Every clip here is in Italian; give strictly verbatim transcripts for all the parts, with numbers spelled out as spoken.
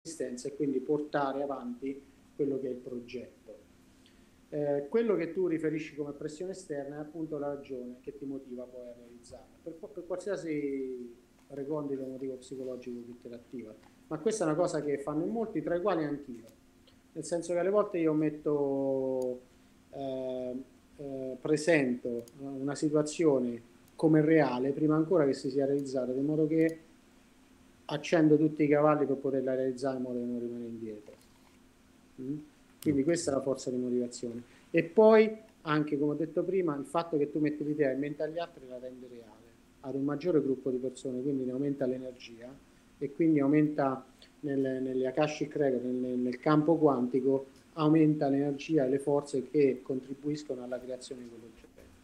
resistenza e quindi portare avanti quello che è il progetto. Eh, quello che tu riferisci come pressione esterna è appunto la ragione che ti motiva poi a realizzarla, per, per qualsiasi recondito motivo psicologico che te l'attiva. Ma questa è una cosa che fanno in molti, tra i quali anch'io, nel senso che alle volte io metto, eh, eh, presento una situazione come reale prima ancora che si sia realizzata, in modo che accendo tutti i cavalli per poterla realizzare in modo che non rimane indietro. Mm? Quindi questa è la forza di motivazione. E poi anche, come ho detto prima, il fatto che tu metti l'idea in mente agli altri la rende reale ad un maggiore gruppo di persone, quindi ne aumenta l'energia e quindi aumenta nel, nelle Akashic Record, nel, nel campo quantico, aumenta l'energia e le forze che contribuiscono alla creazione di quell'oggetto.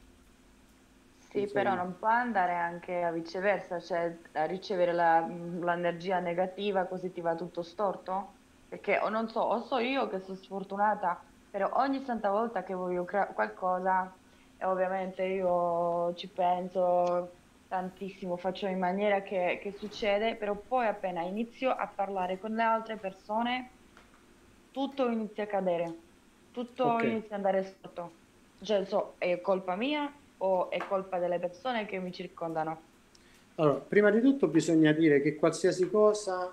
Sì, però non può andare anche a viceversa, cioè a ricevere la- l'energia negativa così ti va tutto storto? Perché o non so, o so io che sono sfortunata, però ogni santa volta che voglio crea- qualcosa, e ovviamente io ci penso tantissimo, faccio in maniera che, che succede, però poi appena inizio a parlare con le altre persone, tutto inizia a cadere, tutto Ok. inizia ad andare storto. Cioè, so, è colpa mia o è colpa delle persone che mi circondano? Allora, prima di tutto bisogna dire che qualsiasi cosa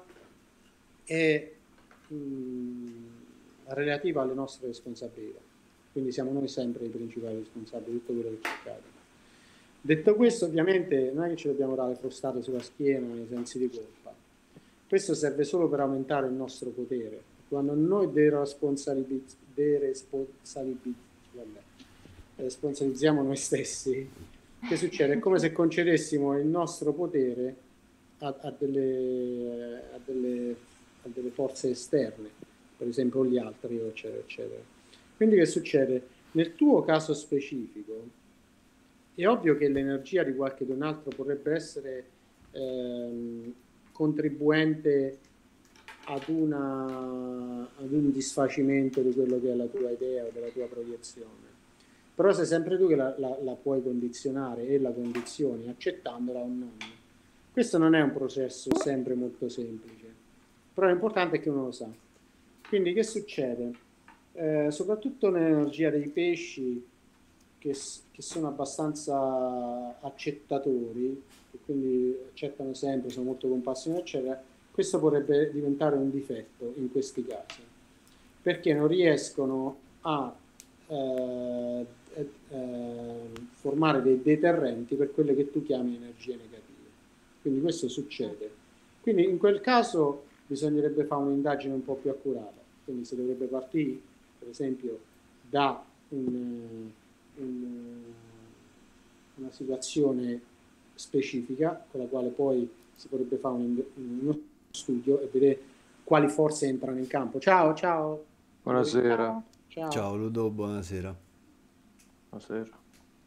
è mh, relativa alle nostre responsabilità, quindi siamo noi sempre i principali responsabili di tutto quello che ci accade. Detto Ok. questo, ovviamente non è che ci dobbiamo dare frustate sulla schiena nei sensi di colpa. Questo serve solo per aumentare il nostro potere. Quando noi deresponsabilizz- deresponsabilizz- vabbè, responsabilizziamo noi stessi, che succede? È come se concedessimo il nostro potere a, a delle, a delle, a delle forze esterne, per esempio gli altri, eccetera, eccetera. Quindi che succede? Nel tuo caso specifico, è ovvio che l'energia di qualche di un altro potrebbe essere ehm, contribuente ad, una, ad un disfacimento di quello che è la tua idea o della tua proiezione. Però sei sempre tu che la, la, la puoi condizionare e la condizioni accettandola o non. Questo non è un processo sempre molto semplice, però l'importante è che uno lo sa. Quindi che succede? Eh, soprattutto nell'energia dei pesci che, che sono abbastanza accettatori, e quindi accettano sempre, sono molto compassionati, eccetera, questo potrebbe diventare un difetto in questi casi, perché non riescono a eh, eh, formare dei deterrenti per quelle che tu chiami energie negative. Quindi questo succede. Quindi in quel caso bisognerebbe fare un'indagine un po' più accurata, quindi si dovrebbe partire, per esempio, da un, un, una situazione specifica con la quale poi si potrebbe fare un, uno studio e vedere quali forze entrano in campo. Ciao, ciao. Buonasera. Ciao. Ciao. Ciao Ludo, buonasera. Buonasera.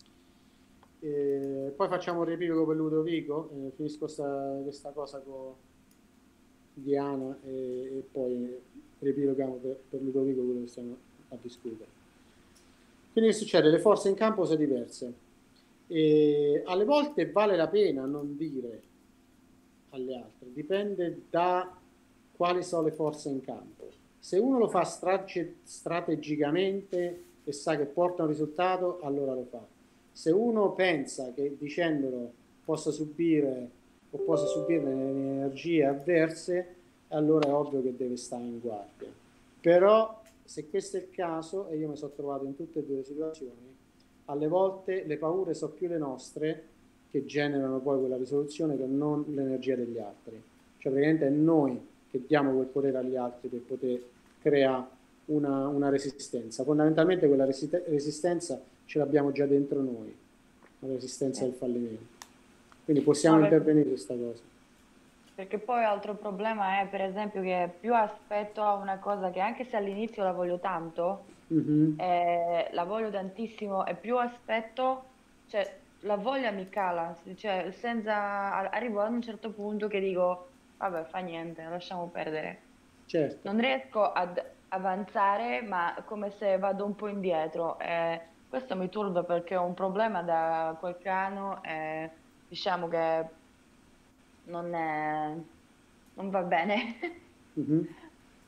E poi facciamo un riepilogo per Ludovico, eh, finisco sta, questa cosa con Diana e, e poi riepiloghiamo per, per Ludovico quello che stiamo a discutere. Quindi che succede? Le forze in campo sono diverse. E alle volte vale la pena non dire alle altre, dipende da quali sono le forze in campo. Se uno lo fa strate- strategicamente e sa che porta un risultato, allora lo fa. Se uno pensa che dicendolo possa subire o possa subire delle energie avverse, allora è ovvio che deve stare in guardia. Però se questo è il caso, e io mi sono trovato in tutte e due le situazioni, alle volte le paure sono più le nostre che generano poi quella risoluzione che non l'energia degli altri. Cioè praticamente è noi che diamo quel potere agli altri per poter creare una, una resistenza. Fondamentalmente quella resiste- resistenza ce l'abbiamo già dentro noi, la resistenza del Sì. fallimento. Quindi possiamo No, perché, intervenire su questa cosa. perché poi altro problema è, per esempio, che più aspetto a una cosa che anche se all'inizio la voglio tanto, Mhm. eh, la voglio tantissimo e più aspetto, cioè la voglia mi cala, cioè senza, arrivo ad un certo punto che dico, vabbè, fa niente, lasciamo perdere. Certo. Non riesco ad avanzare, ma come se vado un po' indietro. E questo mi turba perché ho un problema da qualche anno e diciamo che non, è- non va bene. Mhm.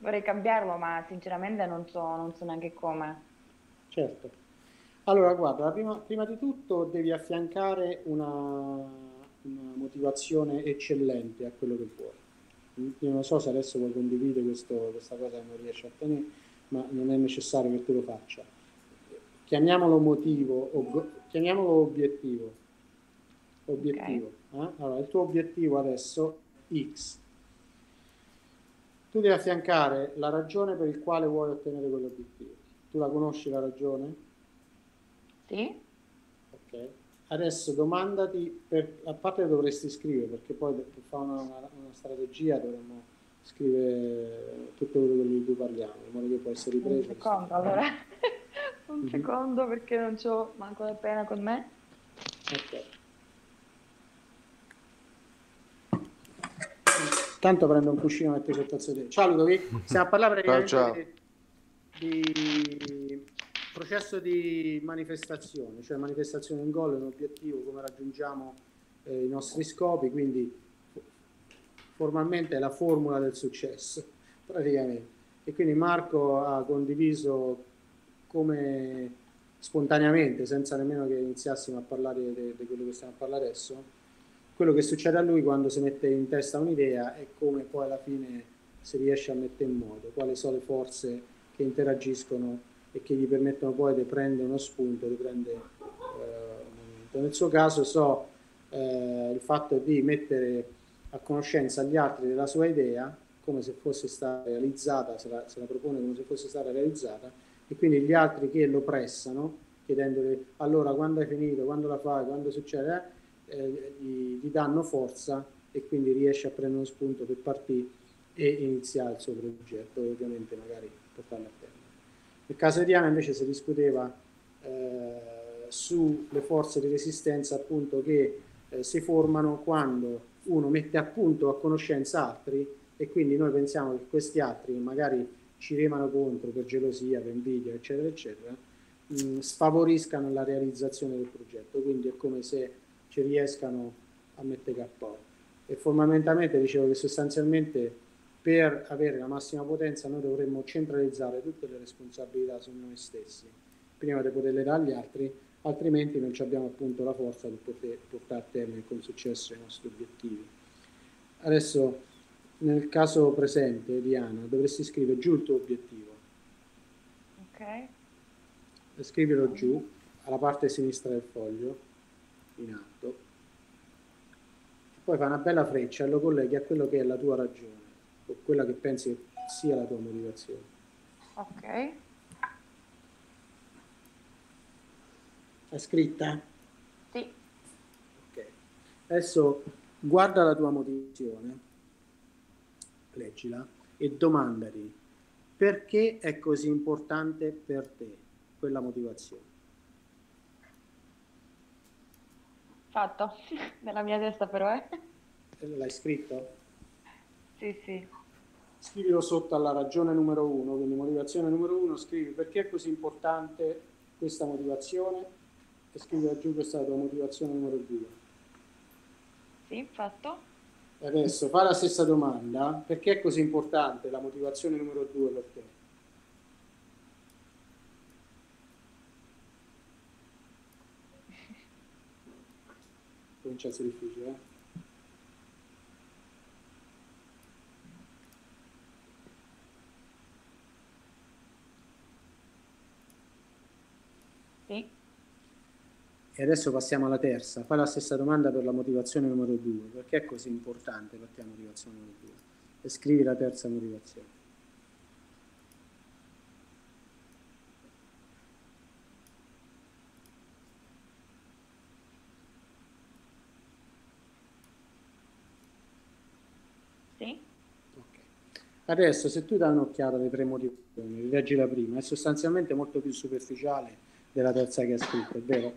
vorrei cambiarlo, ma sinceramente non so, non so neanche come. Certo. Allora, guarda, prima, prima di tutto devi affiancare una, una motivazione eccellente a quello che vuoi. Io non so se adesso vuoi condividere questo, questa cosa che non riesci a tenere, ma non è necessario che tu lo faccia. Chiamiamolo motivo, o, chiamiamolo obiettivo. Obiettivo. Okay. Eh? Allora, il tuo obiettivo adesso, X. Tu devi affiancare la ragione per il quale vuoi ottenere quell'obiettivo. Tu la conosci la ragione? Sì? Ok. Adesso domandati, per, a parte dovresti scrivere, perché poi per fare una, una, una strategia dovremmo scrivere tutto quello di cui parliamo, in modo che può essere Un ripreso. secondo, allora. Un Mhm. secondo perché non c'ho manco la penna con me. Ok. Tanto prendo un cuscino e metto sotto il sedere. Ciao Ludovic, stiamo a parlare Ciao, praticamente ciao. di, di processo di manifestazione, cioè manifestazione in goal è un obiettivo, come raggiungiamo eh, i nostri scopi, quindi formalmente è la formula del successo, praticamente. E quindi Marco ha condiviso come spontaneamente, senza nemmeno che iniziassimo a parlare di quello che stiamo a parlare adesso, quello che succede a lui quando si mette in testa un'idea e come poi alla fine si riesce a mettere in moto, quali sono le forze che interagiscono e che gli permettono poi di prendere uno spunto, di prendere eh, un momento. Nel suo caso so eh, il fatto di mettere a conoscenza gli altri della sua idea come se fosse stata realizzata, se la, se la propone come se fosse stata realizzata, e quindi gli altri che lo pressano chiedendogli allora quando hai finito, quando la fai, quando succede, eh, gli, gli danno forza e quindi riesce a prendere uno spunto per partire e iniziare il suo progetto e ovviamente magari portarlo a termine. Nel caso di Diana invece si discuteva eh, sulle forze di resistenza appunto che eh, si formano quando uno mette a punto a conoscenza altri e quindi noi pensiamo che questi altri magari ci remano contro per gelosia, per invidia, eccetera, eccetera, mh, sfavoriscano la realizzazione del progetto, quindi è come se ci riescano a mettere K O. E fondamentalmente dicevo che sostanzialmente per avere la massima potenza noi dovremmo centralizzare tutte le responsabilità su noi stessi prima di poterle dare agli altri, altrimenti non abbiamo appunto la forza di poter portare a termine con successo i nostri obiettivi. Adesso nel caso presente, Diana, dovresti scrivere giù il tuo obiettivo. Ok. Scrivilo giù alla parte sinistra del foglio in alto, poi fai una bella freccia e lo colleghi a quello che è la tua ragione o quella che pensi che sia la tua motivazione. Ok. È scritta? Sì. Ok. Adesso guarda la tua motivazione, leggila e domandati perché è così importante per te quella motivazione. Fatto. Nella mia testa però, eh. L'hai scritto? Sì, sì. Scrivilo sotto alla ragione numero uno, quindi motivazione numero uno, scrivi perché è così importante questa motivazione e scrivi giù questa è la tua motivazione numero due. Sì, fatto. E adesso fai la stessa domanda, perché è così importante la motivazione numero due per te? Comincia a essere difficile, eh? Sì. E adesso passiamo alla terza. Fai la stessa domanda per la motivazione numero due. Perché è così importante per te la motivazione numero due? E scrivi la terza motivazione. Sì. Ok. Adesso se tu dai un'occhiata alle tre motivazioni, leggi la prima, è sostanzialmente molto più superficiale della terza che hai scritto, è vero?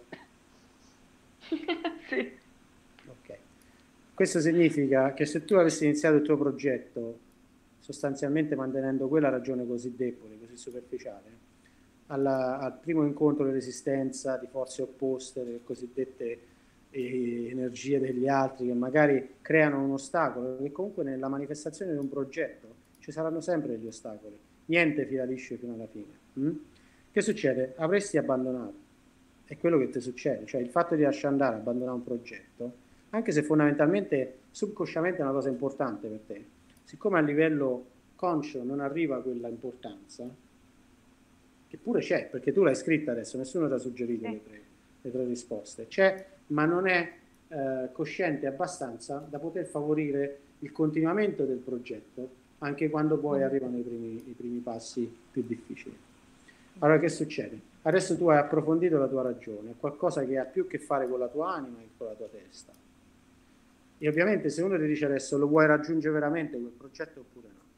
Sì. Ok. Questo significa che se tu avessi iniziato il tuo progetto sostanzialmente mantenendo quella ragione così debole, così superficiale, alla, al primo incontro di resistenza di forze opposte, delle cosiddette eh, energie degli altri che magari creano un ostacolo, che comunque nella manifestazione di un progetto ci saranno sempre degli ostacoli, niente fila liscio fino alla fine. Mm? Che succede? Avresti abbandonato, è quello che ti succede, cioè il fatto di lasciare andare, abbandonare un progetto, anche se fondamentalmente, subconsciamente è una cosa importante per te, siccome a livello conscio non arriva quella importanza, che pure c'è, perché tu l'hai scritta adesso, nessuno ti ha suggerito le tre, le tre risposte, c'è, ma non è eh, cosciente abbastanza da poter favorire il continuamento del progetto, anche quando poi arrivano i primi, i primi passi più difficili. Allora che succede? Adesso tu hai approfondito la tua ragione, è qualcosa che ha più a che fare con la tua anima che con la tua testa. E ovviamente se uno ti dice adesso lo vuoi raggiungere veramente quel progetto oppure no.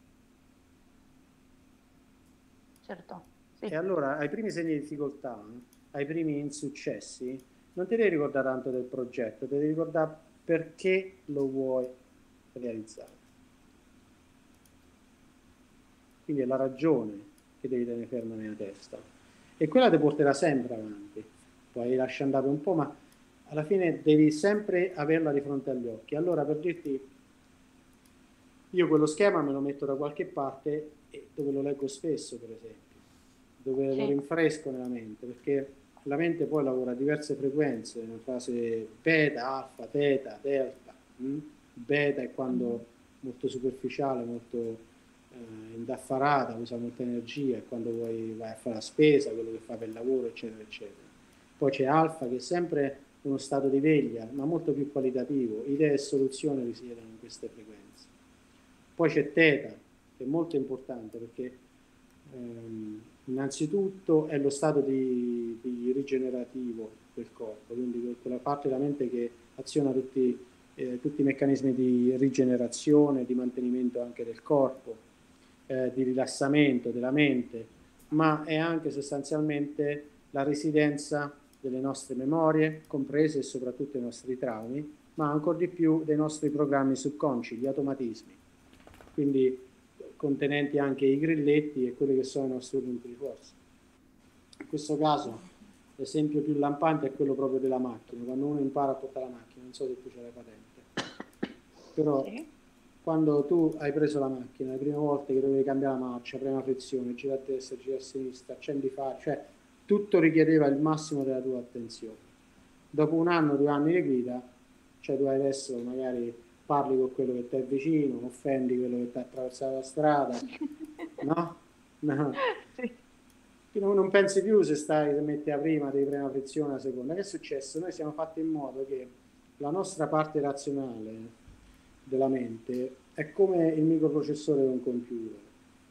Certo, sì. E allora ai primi segni di difficoltà, ai primi insuccessi, non ti devi ricordare tanto del progetto, ti devi ricordare perché lo vuoi realizzare. Quindi è la ragione che devi tenere ferma nella testa. E quella ti porterà sempre avanti. Poi lascia andare un po', ma alla fine devi sempre averla di fronte agli occhi. Allora, per dirti, io quello schema me lo metto da qualche parte e dove lo leggo spesso, per esempio, dove Sì. lo rinfresco nella mente, perché la mente poi lavora a diverse frequenze, una fase beta, alfa, teta, delta. Hm? Beta è quando molto superficiale, molto eh, indaffarata, usa molta energia, è quando vuoi, vai a fare la spesa, quello che fa per il lavoro, eccetera, eccetera. Poi c'è alfa, che è sempre uno stato di veglia, ma molto più qualitativo. Idee e soluzioni risiedono in queste frequenze. Poi c'è teta, che è molto importante perché ehm, innanzitutto è lo stato di, di rigenerativo del corpo, quindi quella parte della mente che aziona tutti, eh, tutti i meccanismi di rigenerazione, di mantenimento anche del corpo, eh, di rilassamento della mente, ma è anche sostanzialmente la residenza delle nostre memorie, comprese e soprattutto i nostri traumi, ma ancora di più dei nostri programmi subconsci, gli automatismi, quindi contenenti anche i grilletti e quelli che sono i nostri punti di forza. In questo caso l'esempio più lampante è quello proprio della macchina, quando uno impara a portare la macchina, non so se tu ce l'hai patente, però Sì. quando tu hai preso la macchina, le prime volte che dovevi cambiare la marcia, prima frizione, gira a destra, gira a sinistra, accendi fari, cioè tutto richiedeva il massimo della tua attenzione. Dopo un anno, due anni di guida, cioè tu adesso magari parli con quello che ti è vicino, offendi quello che ti ha attraversato la strada, no? No. Sì. Non pensi più se stai, se metti la prima, devi prendere la frizione, la seconda. Che è successo? Noi siamo fatti in modo che la nostra parte razionale della mente è come il microprocessore di un computer.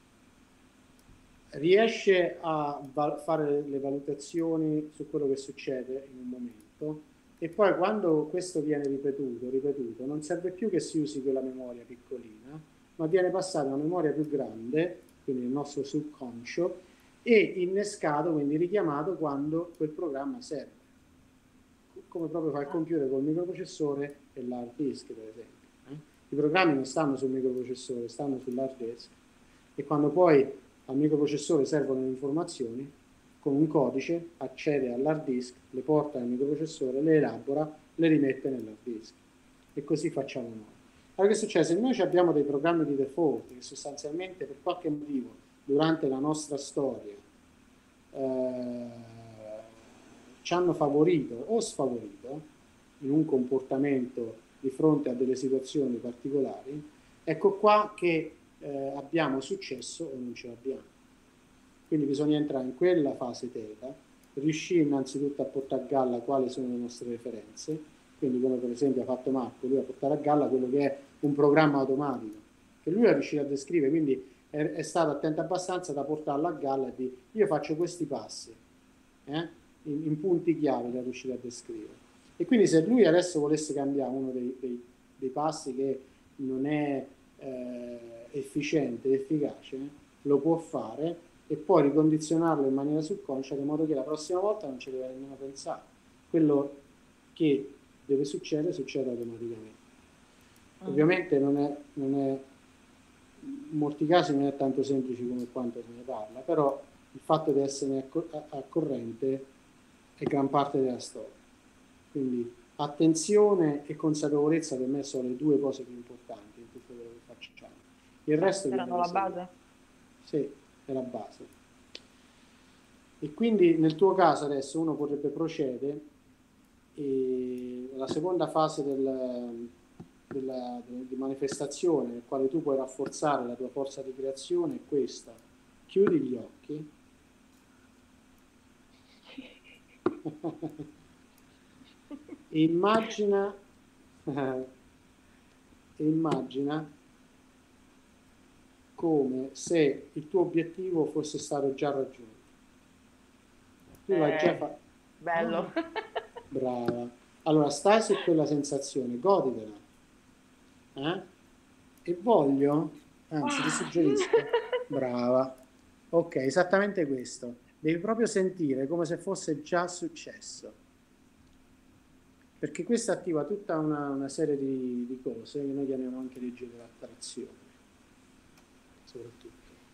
Riesce a fare le valutazioni su quello che succede in un momento e poi quando questo viene ripetuto, ripetuto, non serve più che si usi quella memoria piccolina, ma viene passata una memoria più grande, quindi il nostro subconscio, e innescato, quindi richiamato quando quel programma serve. Come proprio fa il computer col microprocessore e l'hard disk, per esempio. Eh? I programmi non stanno sul microprocessore, stanno sull'hard disk. E quando poi al microprocessore servono le informazioni, con un codice accede all'hard disk, le porta al microprocessore, le elabora, le rimette nell'hard disk. E così facciamo noi. Allora che succede? Se noi abbiamo dei programmi di default che sostanzialmente per qualche motivo durante la nostra storia eh, ci hanno favorito o sfavorito in un comportamento di fronte a delle situazioni particolari, ecco qua che eh, abbiamo successo o non ce l'abbiamo. Quindi bisogna entrare in quella fase teta, riuscire innanzitutto a portare a galla quali sono le nostre referenze, quindi come per esempio ha fatto Marco, lui a portare a galla quello che è un programma automatico, che lui è riuscito a descrivere, quindi è, è stato attento abbastanza da portarlo a galla e di io faccio questi passi, eh? in, in punti chiave che è riuscito a descrivere. E quindi se lui adesso volesse cambiare uno dei, dei, dei passi che non è eh, efficiente, efficace, lo può fare e poi ricondizionarlo in maniera subconscia in modo che la prossima volta non ci deve nemmeno pensare. Quello che deve succedere, succede automaticamente. Mm. Ovviamente non è, non è, in molti casi non è tanto semplice come quanto se ne parla, però il fatto di essere a corrente è gran parte della storia. Quindi attenzione e consapevolezza per me sono le due cose più importanti in tutto quello che facciamo. Il resto viene Erano la risolto. base? Sì, è la base. E quindi nel tuo caso adesso uno potrebbe procedere e la seconda fase del, della, di manifestazione nel quale tu puoi rafforzare la tua forza di creazione è questa. Chiudi gli occhi. E immagina eh, e immagina come se il tuo obiettivo fosse stato già raggiunto. Tu l'hai già Eh, fatto. bello. Brava. Allora stai su quella sensazione, goditela. Eh? E voglio, anzi ti suggerisco, brava. Ok, esattamente questo. Devi proprio sentire come se fosse già successo. Perché questo attiva tutta una, una serie di, di cose che noi chiamiamo anche legge dell'attrazione, soprattutto.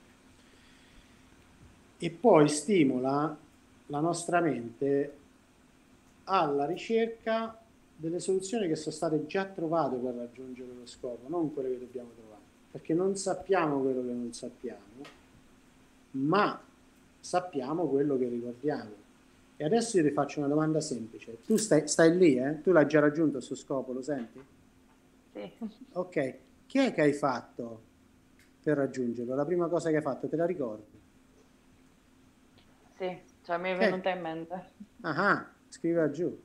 E poi stimola la nostra mente alla ricerca delle soluzioni che sono state già trovate per raggiungere lo scopo, non quelle che dobbiamo trovare, perché non sappiamo quello che non sappiamo, ma sappiamo quello che ricordiamo. E adesso io ti faccio una domanda semplice. Tu stai, stai lì, eh? Tu l'hai già raggiunto il suo scopo, lo senti? Sì. Ok, che è che hai fatto per raggiungerlo? La prima cosa che hai fatto, te la ricordi? Sì, cioè mi è Che? venuta in mente. Ah, scrivila giù.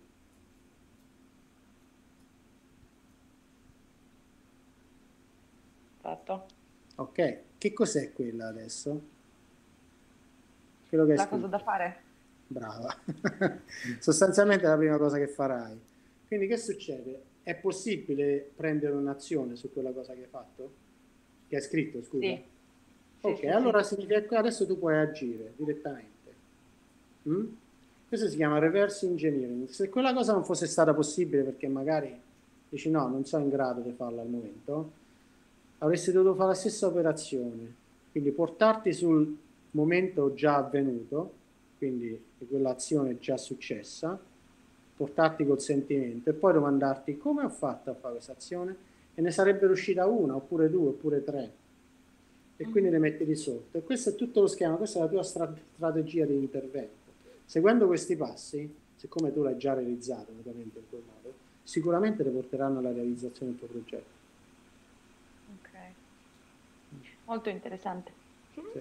Fatto. Ok, che cos'è quella adesso? Quello che hai La cosa da scritto. fare? Brava. Sostanzialmente è la prima cosa che farai. Quindi che succede? È possibile prendere un'azione su quella cosa che hai fatto? Che hai scritto, scusa? Sì. Sì, Ok, sì, allora sì. significa che adesso tu puoi agire direttamente. Mm? Questo si chiama reverse engineering. Se quella cosa non fosse stata possibile perché magari dici no, non sono in grado di farla al momento, avresti dovuto fare la stessa operazione, quindi portarti sul momento già avvenuto, quindi di quell'azione già successa, portarti col sentimento e poi domandarti come ho fatto a fare questa azione e ne sarebbero uscita una, oppure due, oppure tre e quindi le metti di sotto. E questo è tutto lo schema, questa è la tua stra- strategia di intervento. Seguendo questi passi, siccome tu l'hai già realizzato ovviamente in quel modo, sicuramente ti porteranno alla realizzazione del tuo progetto. Ok. Molto interessante. Sì.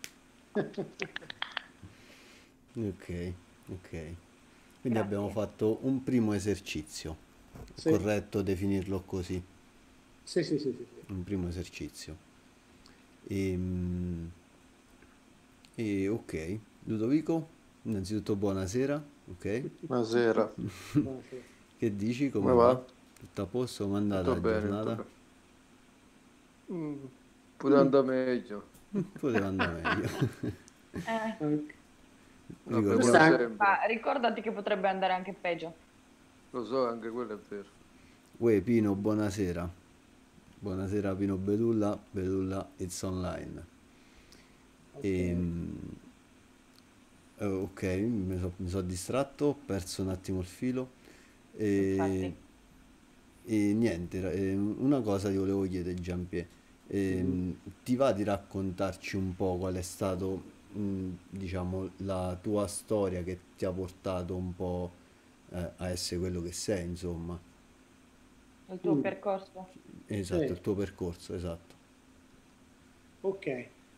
Ok, ok. Quindi abbiamo Grazie. fatto un primo esercizio. È Sì, corretto definirlo così? sì, sì, sì, sì, sì. Un primo esercizio. E, e ok, Ludovico, innanzitutto buonasera, ok? Buonasera. Buonasera. Che dici? Come Come va? va? Tutto a posto? Come è andata Tutto la bene, tutto giornata? bene. Mm, Poteva andare meglio. Poteva andare meglio. Eh, Ok. Vabbè, Tu come Ricordiamo, stai... sempre. ma ricordati che potrebbe andare anche peggio. Lo so, anche quello è vero. uè Pino, buonasera. Buonasera Pino Bedulla, Bedulla It's Online. Ok. Ehm, eh, ok, mi sono distratto, ho perso un attimo il filo. E, Infatti. e niente, ra- eh, una cosa ti volevo chiedere, Giampier. Mhm. Ehm, ti va di raccontarci un po' qual è stato, mh, diciamo, la tua storia che ti ha portato un po', eh, a essere quello che sei, insomma. Il tuo Mm. percorso. Esatto, Sì, il tuo percorso, esatto. ok.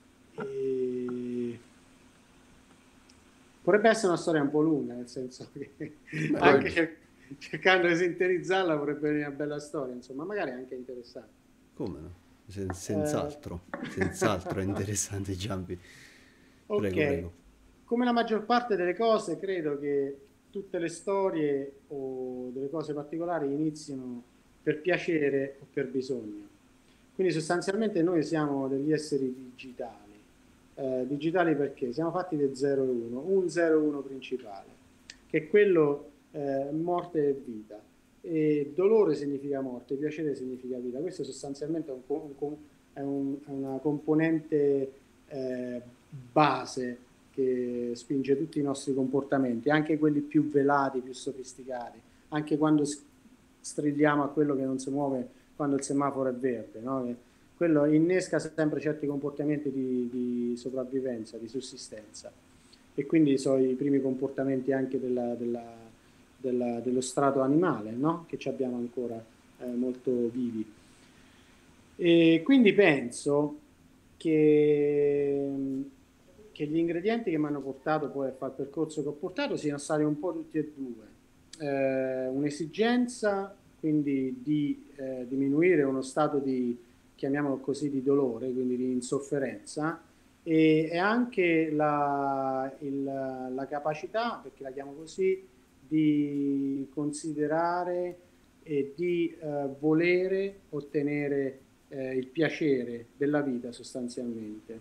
E... Potrebbe essere una storia un po' lunga, nel senso che Beh, anche Poi, cer- cercando di sintetizzarla vorrebbe venire una bella storia, insomma, magari anche interessante. come no? Sen- Eh, senz'altro, senz'altro è interessante, Giampi. Prego, ok, prego. come la maggior parte delle cose, credo che tutte le storie o delle cose particolari inizino per piacere o per bisogno. Quindi sostanzialmente noi siamo degli esseri digitali. Eh, digitali perché? Siamo fatti di zero e uno, un zero e uno principale, che è quello eh, morte e vita. E dolore significa morte, piacere significa vita. Questo sostanzialmente è, un, co- un co- è un- è una componente eh, base che spinge tutti i nostri comportamenti, anche quelli più velati, più sofisticati, anche quando s- strigliamo a quello che non si muove quando il semaforo è verde, no? Che quello innesca sempre certi comportamenti di, di sopravvivenza, di sussistenza, e quindi sono i primi comportamenti anche della, della, della, dello strato animale, no? Che ci abbiamo ancora eh, molto vivi. E quindi penso che, che gli ingredienti che mi hanno portato poi a fare il percorso che ho portato siano stati un po' tutti e due. Eh, un'esigenza quindi di eh, diminuire uno stato di, chiamiamolo così, di dolore, quindi di insofferenza, e, e anche la, il, la capacità, perché la chiamo così, di considerare e di eh, volere ottenere eh, il piacere della vita sostanzialmente.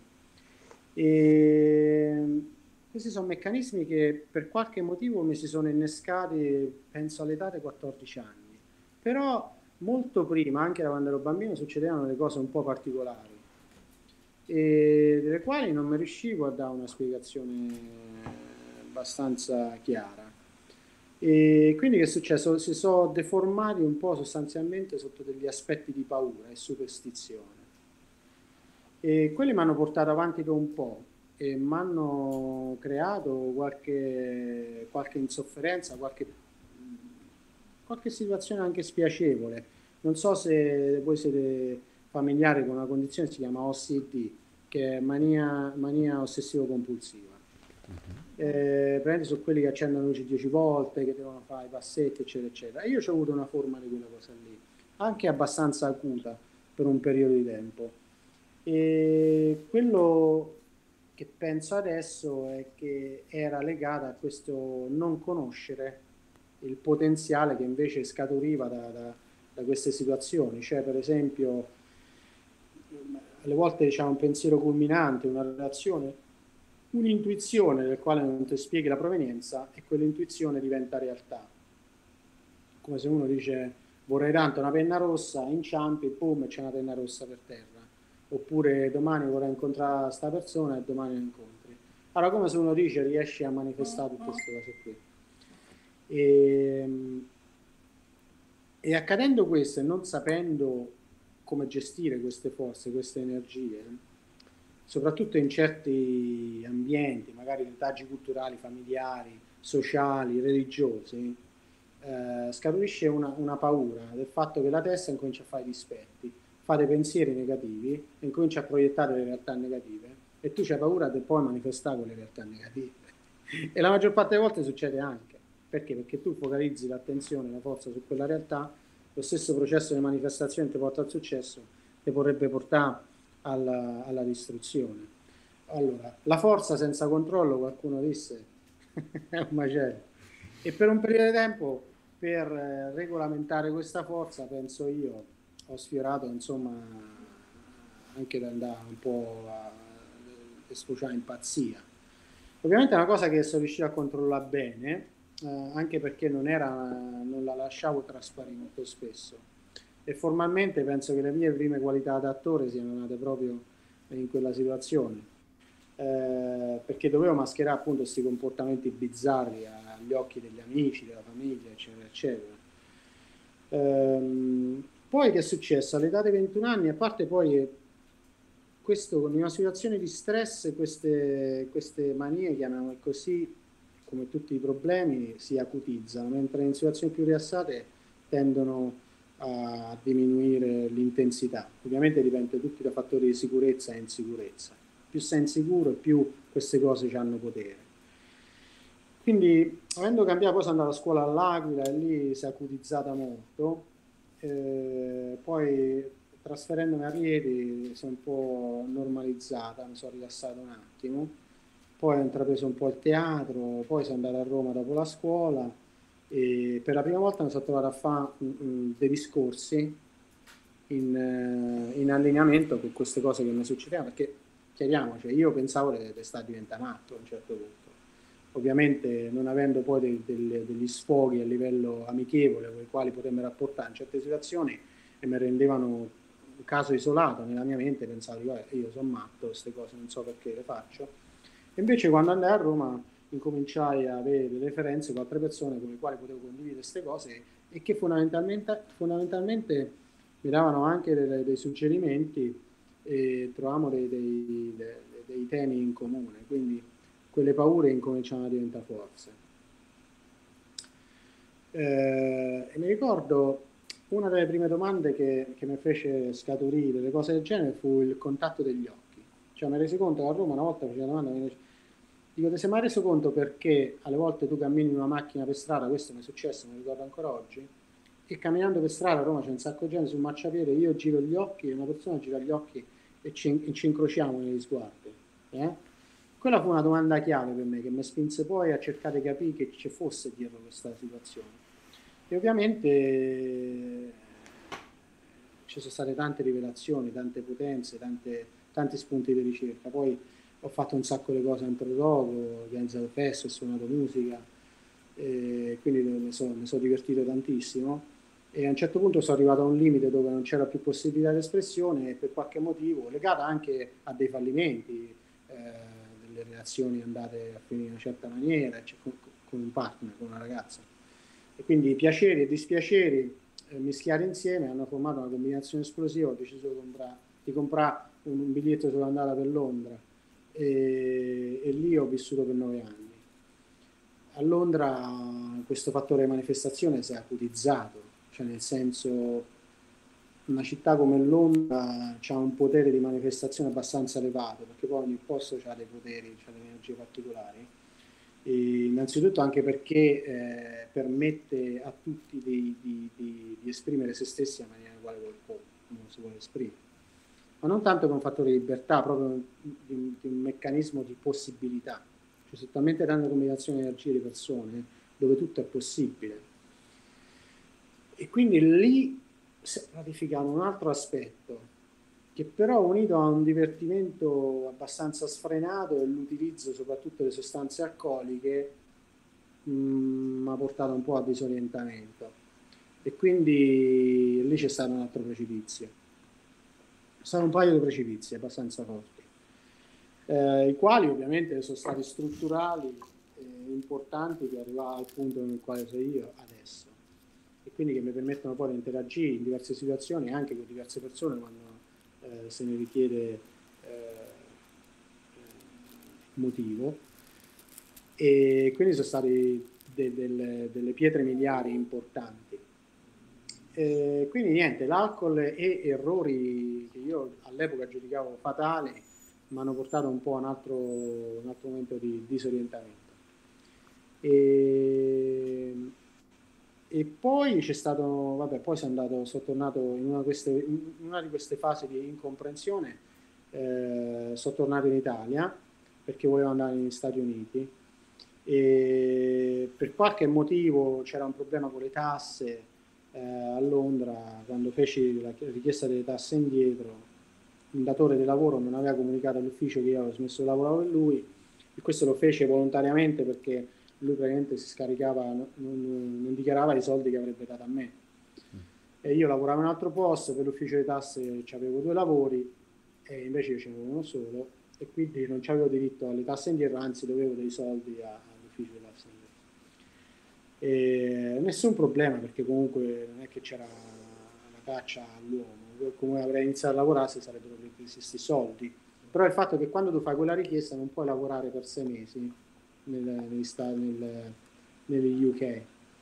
E questi sono meccanismi che per qualche motivo mi si sono innescati, penso all'età dei quattordici anni, però molto prima, anche da quando ero bambino, succedevano delle cose un po' particolari, e delle quali non mi riuscivo a dare una spiegazione abbastanza chiara. E quindi che è successo? Si sono deformati un po' sostanzialmente sotto degli aspetti di paura e superstizione. E quelli mi hanno portato avanti per un po' e mi hanno creato qualche, qualche insofferenza, qualche, qualche situazione anche spiacevole. Non so se voi siete familiari con una condizione che si chiama O C D, che è mania, mania ossessivo-compulsiva. Eh, praticamente sono quelli che accendono la luce dieci volte, che devono fare i passetti, eccetera, eccetera. E io ho avuto una forma di quella cosa lì, anche abbastanza acuta per un periodo di tempo. E quello che penso adesso è che era legata a questo non conoscere il potenziale che invece scaturiva da, da, da queste situazioni. Cioè, per esempio, alle volte c'è un pensiero culminante, una relazione, un'intuizione del quale non ti spieghi la provenienza, e quell'intuizione diventa realtà. Come se uno dice vorrei tanto una penna rossa, inciampi, boom, e c'è una penna rossa per terra. Oppure domani vorrei incontrare questa persona e domani la incontri. Allora, come se uno dice riesci a manifestare tutte queste cose qui. E, e accadendo questo e non sapendo come gestire queste forze, queste energie, soprattutto in certi ambienti, magari retaggi culturali, familiari, sociali, religiosi, eh, scaturisce una, una paura del fatto che la testa incomincia a fare dispetti, fa dei pensieri negativi e incomincia a proiettare le realtà negative, e tu c'hai paura di poi manifestare quelle realtà negative. E la maggior parte delle volte succede anche. Perché? Perché tu focalizzi l'attenzione, la forza su quella realtà, lo stesso processo di manifestazione ti porta al successo, ti potrebbe portare alla, alla distruzione. Allora, la forza senza controllo, qualcuno disse, è un macello. E per un periodo di tempo, per eh, regolamentare questa forza, penso io, ho sfiorato, insomma, anche da andare un po' a, a sfociare in pazzia. Ovviamente è una cosa che sono riuscito a controllare bene, eh, anche perché non, era, non la lasciavo trasparire molto spesso. E formalmente penso che le mie prime qualità da attore siano nate proprio in quella situazione, eh, perché dovevo mascherare appunto questi comportamenti bizzarri agli occhi degli amici, della famiglia, eccetera, eccetera. Ehm, poi che è successo? All'età dei ventuno anni, a parte poi questo, in una situazione di stress, queste, queste manie, chiamiamole così, come tutti i problemi, si acutizzano, mentre in situazioni più rilassate tendono a diminuire l'intensità. Ovviamente dipende tutti da fattori di sicurezza e insicurezza. Più sei insicuro, più queste cose hanno potere. Quindi, avendo cambiato, poi sono andato a scuola all'Aquila e lì si è acutizzata molto. Eh, poi trasferendomi a Rieti si è un po' normalizzata, mi sono rilassato un attimo. Poi ho intrapreso un po' il teatro, poi sono andato a Roma dopo la scuola. E per la prima volta mi sono trovato a fare um, dei discorsi in, uh, in allineamento con queste cose che mi succedevano, perché chiariamoci, io pensavo di stare diventando matto a un certo punto, ovviamente non avendo poi dei, dei, degli sfoghi a livello amichevole con i quali potermi rapportare in certe situazioni, e mi rendevano un caso isolato nella mia mente, pensavo io sono matto, queste cose non so perché le faccio. E invece quando andai a Roma incominciai a avere delle referenze con altre persone con le quali potevo condividere queste cose, e che fondamentalmente, fondamentalmente mi davano anche delle, dei suggerimenti e trovavamo dei, dei, dei, dei temi in comune, quindi quelle paure incominciano a diventare forze. Eh, e mi ricordo una delle prime domande che, che mi fece scaturire delle cose del genere fu il contatto degli occhi. Cioè mi resi conto che a Roma una volta faceva una domanda, mi dice, dico, ti sei mai reso conto perché alle volte tu cammini in una macchina per strada, questo mi è successo, mi ricordo ancora oggi, e camminando per strada a Roma c'è un sacco di gente sul marciapiede, io giro gli occhi e una persona gira gli occhi e ci, e ci incrociamo negli sguardi. Eh? Quella fu una domanda chiave per me che mi spinse poi a cercare di capire che ci fosse dietro questa situazione. E ovviamente ci sono state tante rivelazioni, tante potenze, tante, tanti spunti di ricerca. Poi ho fatto un sacco di cose anche dopo, ho organizzato feste, ho suonato musica, e quindi mi sono, mi sono divertito tantissimo. E a un certo punto sono arrivato a un limite dove non c'era più possibilità di espressione e per qualche motivo, legata anche a dei fallimenti, eh, delle relazioni andate a finire in una certa maniera, cioè con, con un partner, con una ragazza. E quindi piaceri e dispiaceri eh, mischiati insieme hanno formato una combinazione esplosiva. Ho deciso di comprare, di comprare un, un biglietto sull'andata per Londra e, e lì ho vissuto per nove anni. A Londra questo fattore di manifestazione si è acutizzato, cioè nel senso una città come Londra ha un potere di manifestazione abbastanza elevato, perché poi ogni posto ha dei poteri, ha delle energie particolari. E innanzitutto anche perché eh, permette a tutti di, di, di, di esprimere se stessi in maniera quale uno si vuole esprimere, ma non tanto per un fattore di libertà, proprio di, di un meccanismo di possibilità. Cioè, sono talmente tante combinazioni di energie di persone dove tutto è possibile. E quindi lì si è ratificato un altro aspetto, che però unito a un divertimento abbastanza sfrenato e l'utilizzo soprattutto delle sostanze alcoliche mi ha portato un po' a disorientamento. E quindi lì c'è stato un altro precipizio. Ci sono un paio di precipizi abbastanza forti, eh, i quali ovviamente sono stati strutturali e importanti per arrivare al punto nel quale sono io adesso, e quindi che mi permettono poi di interagire in diverse situazioni anche con diverse persone quando eh, se ne richiede eh, motivo, e quindi sono stati de delle, delle pietre miliari importanti. Eh, quindi niente, l'alcol e errori che io all'epoca giudicavo fatali mi hanno portato un po' a un altro, un altro momento di disorientamento. E, e poi c'è stato, vabbè, poi sono andato, sono tornato in una, queste, in una di queste fasi di incomprensione, eh, sono tornato in Italia perché volevo andare negli Stati Uniti e per qualche motivo c'era un problema con le tasse. Eh, a Londra, quando feci la richiesta delle tasse indietro, il datore di lavoro non aveva comunicato all'ufficio che io avevo smesso di lavorare per lui, e questo lo fece volontariamente perché lui praticamente si scaricava, non, non dichiarava i soldi che avrebbe dato a me. E io lavoravo in un altro posto, per l'ufficio delle tasse avevo due lavori e invece io ce n'avevo uno solo, e quindi non avevo diritto alle tasse indietro, anzi dovevo dei soldi all'ufficio delle tasse indietro. E nessun problema, perché comunque non è che c'era una caccia all'uomo, come avrei iniziato a lavorare se sarebbero presi questi soldi. Però il fatto è che quando tu fai quella richiesta non puoi lavorare per sei mesi nel, negli stati, nel, negli U K.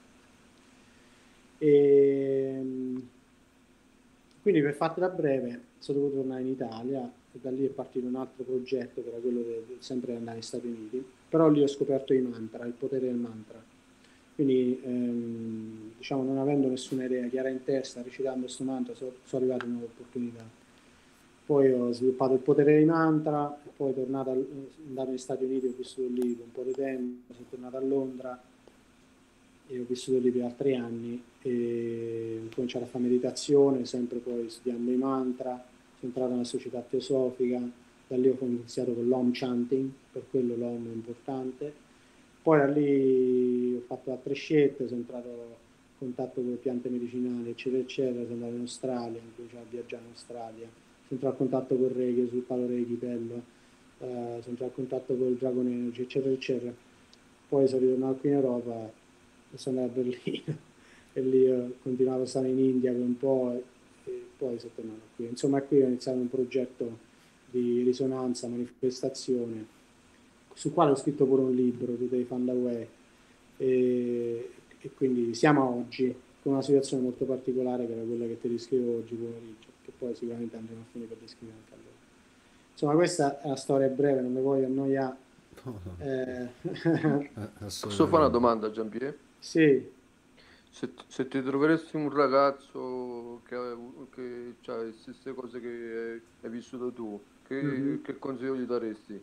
E quindi, per fartela breve, sono dovuto tornare in Italia e da lì è partito un altro progetto che era quello di sempre andare negli Stati Uniti, però lì ho scoperto i mantra, il potere del mantra. Quindi, ehm, diciamo, non avendo nessuna idea chiara in testa, recitando questo mantra, sono, sono arrivate nuove opportunità. Poi ho sviluppato il potere dei mantra, poi tornato a, andato negli Stati Uniti, ho vissuto lì per un po' di tempo, sono tornato a Londra e ho vissuto lì per altri anni e ho cominciato a fare meditazione, sempre poi studiando i mantra, sono entrato nella società teosofica, da lì ho iniziato con l'Om Chanting, per quello l'Om è importante. Poi da lì ho fatto altre scelte, sono entrato in contatto con le piante medicinali, eccetera, eccetera, sono andato in Australia, ho cominciato a viaggiare in Australia, sono entrato in contatto con Reiki, ho sviluppato Reiki bello, eh, sono entrato in contatto con il Dragon Energy, eccetera, eccetera. Poi sono ritornato qui in Europa, sono andato a Berlino e lì ho continuato a stare in India per un po', e poi poi sono tornato qui. Insomma, qui ho iniziato un progetto di risonanza, manifestazione, sul quale ho scritto pure un libro, Today Found a Way, e, e quindi siamo a oggi con una situazione molto particolare che era quella che ti descrivo oggi pomeriggio, che poi sicuramente andremo a finire per descrivere anche a loro. Insomma, questa è la storia breve, non mi voglio annoiare. No, no, Eh, a- Posso fare una assolutamente. domanda, Giampiero? sì, Se, se ti troveresti un ragazzo che ha che c'ha le stesse cose che hai vissuto tu, che, mhm. che consiglio gli daresti?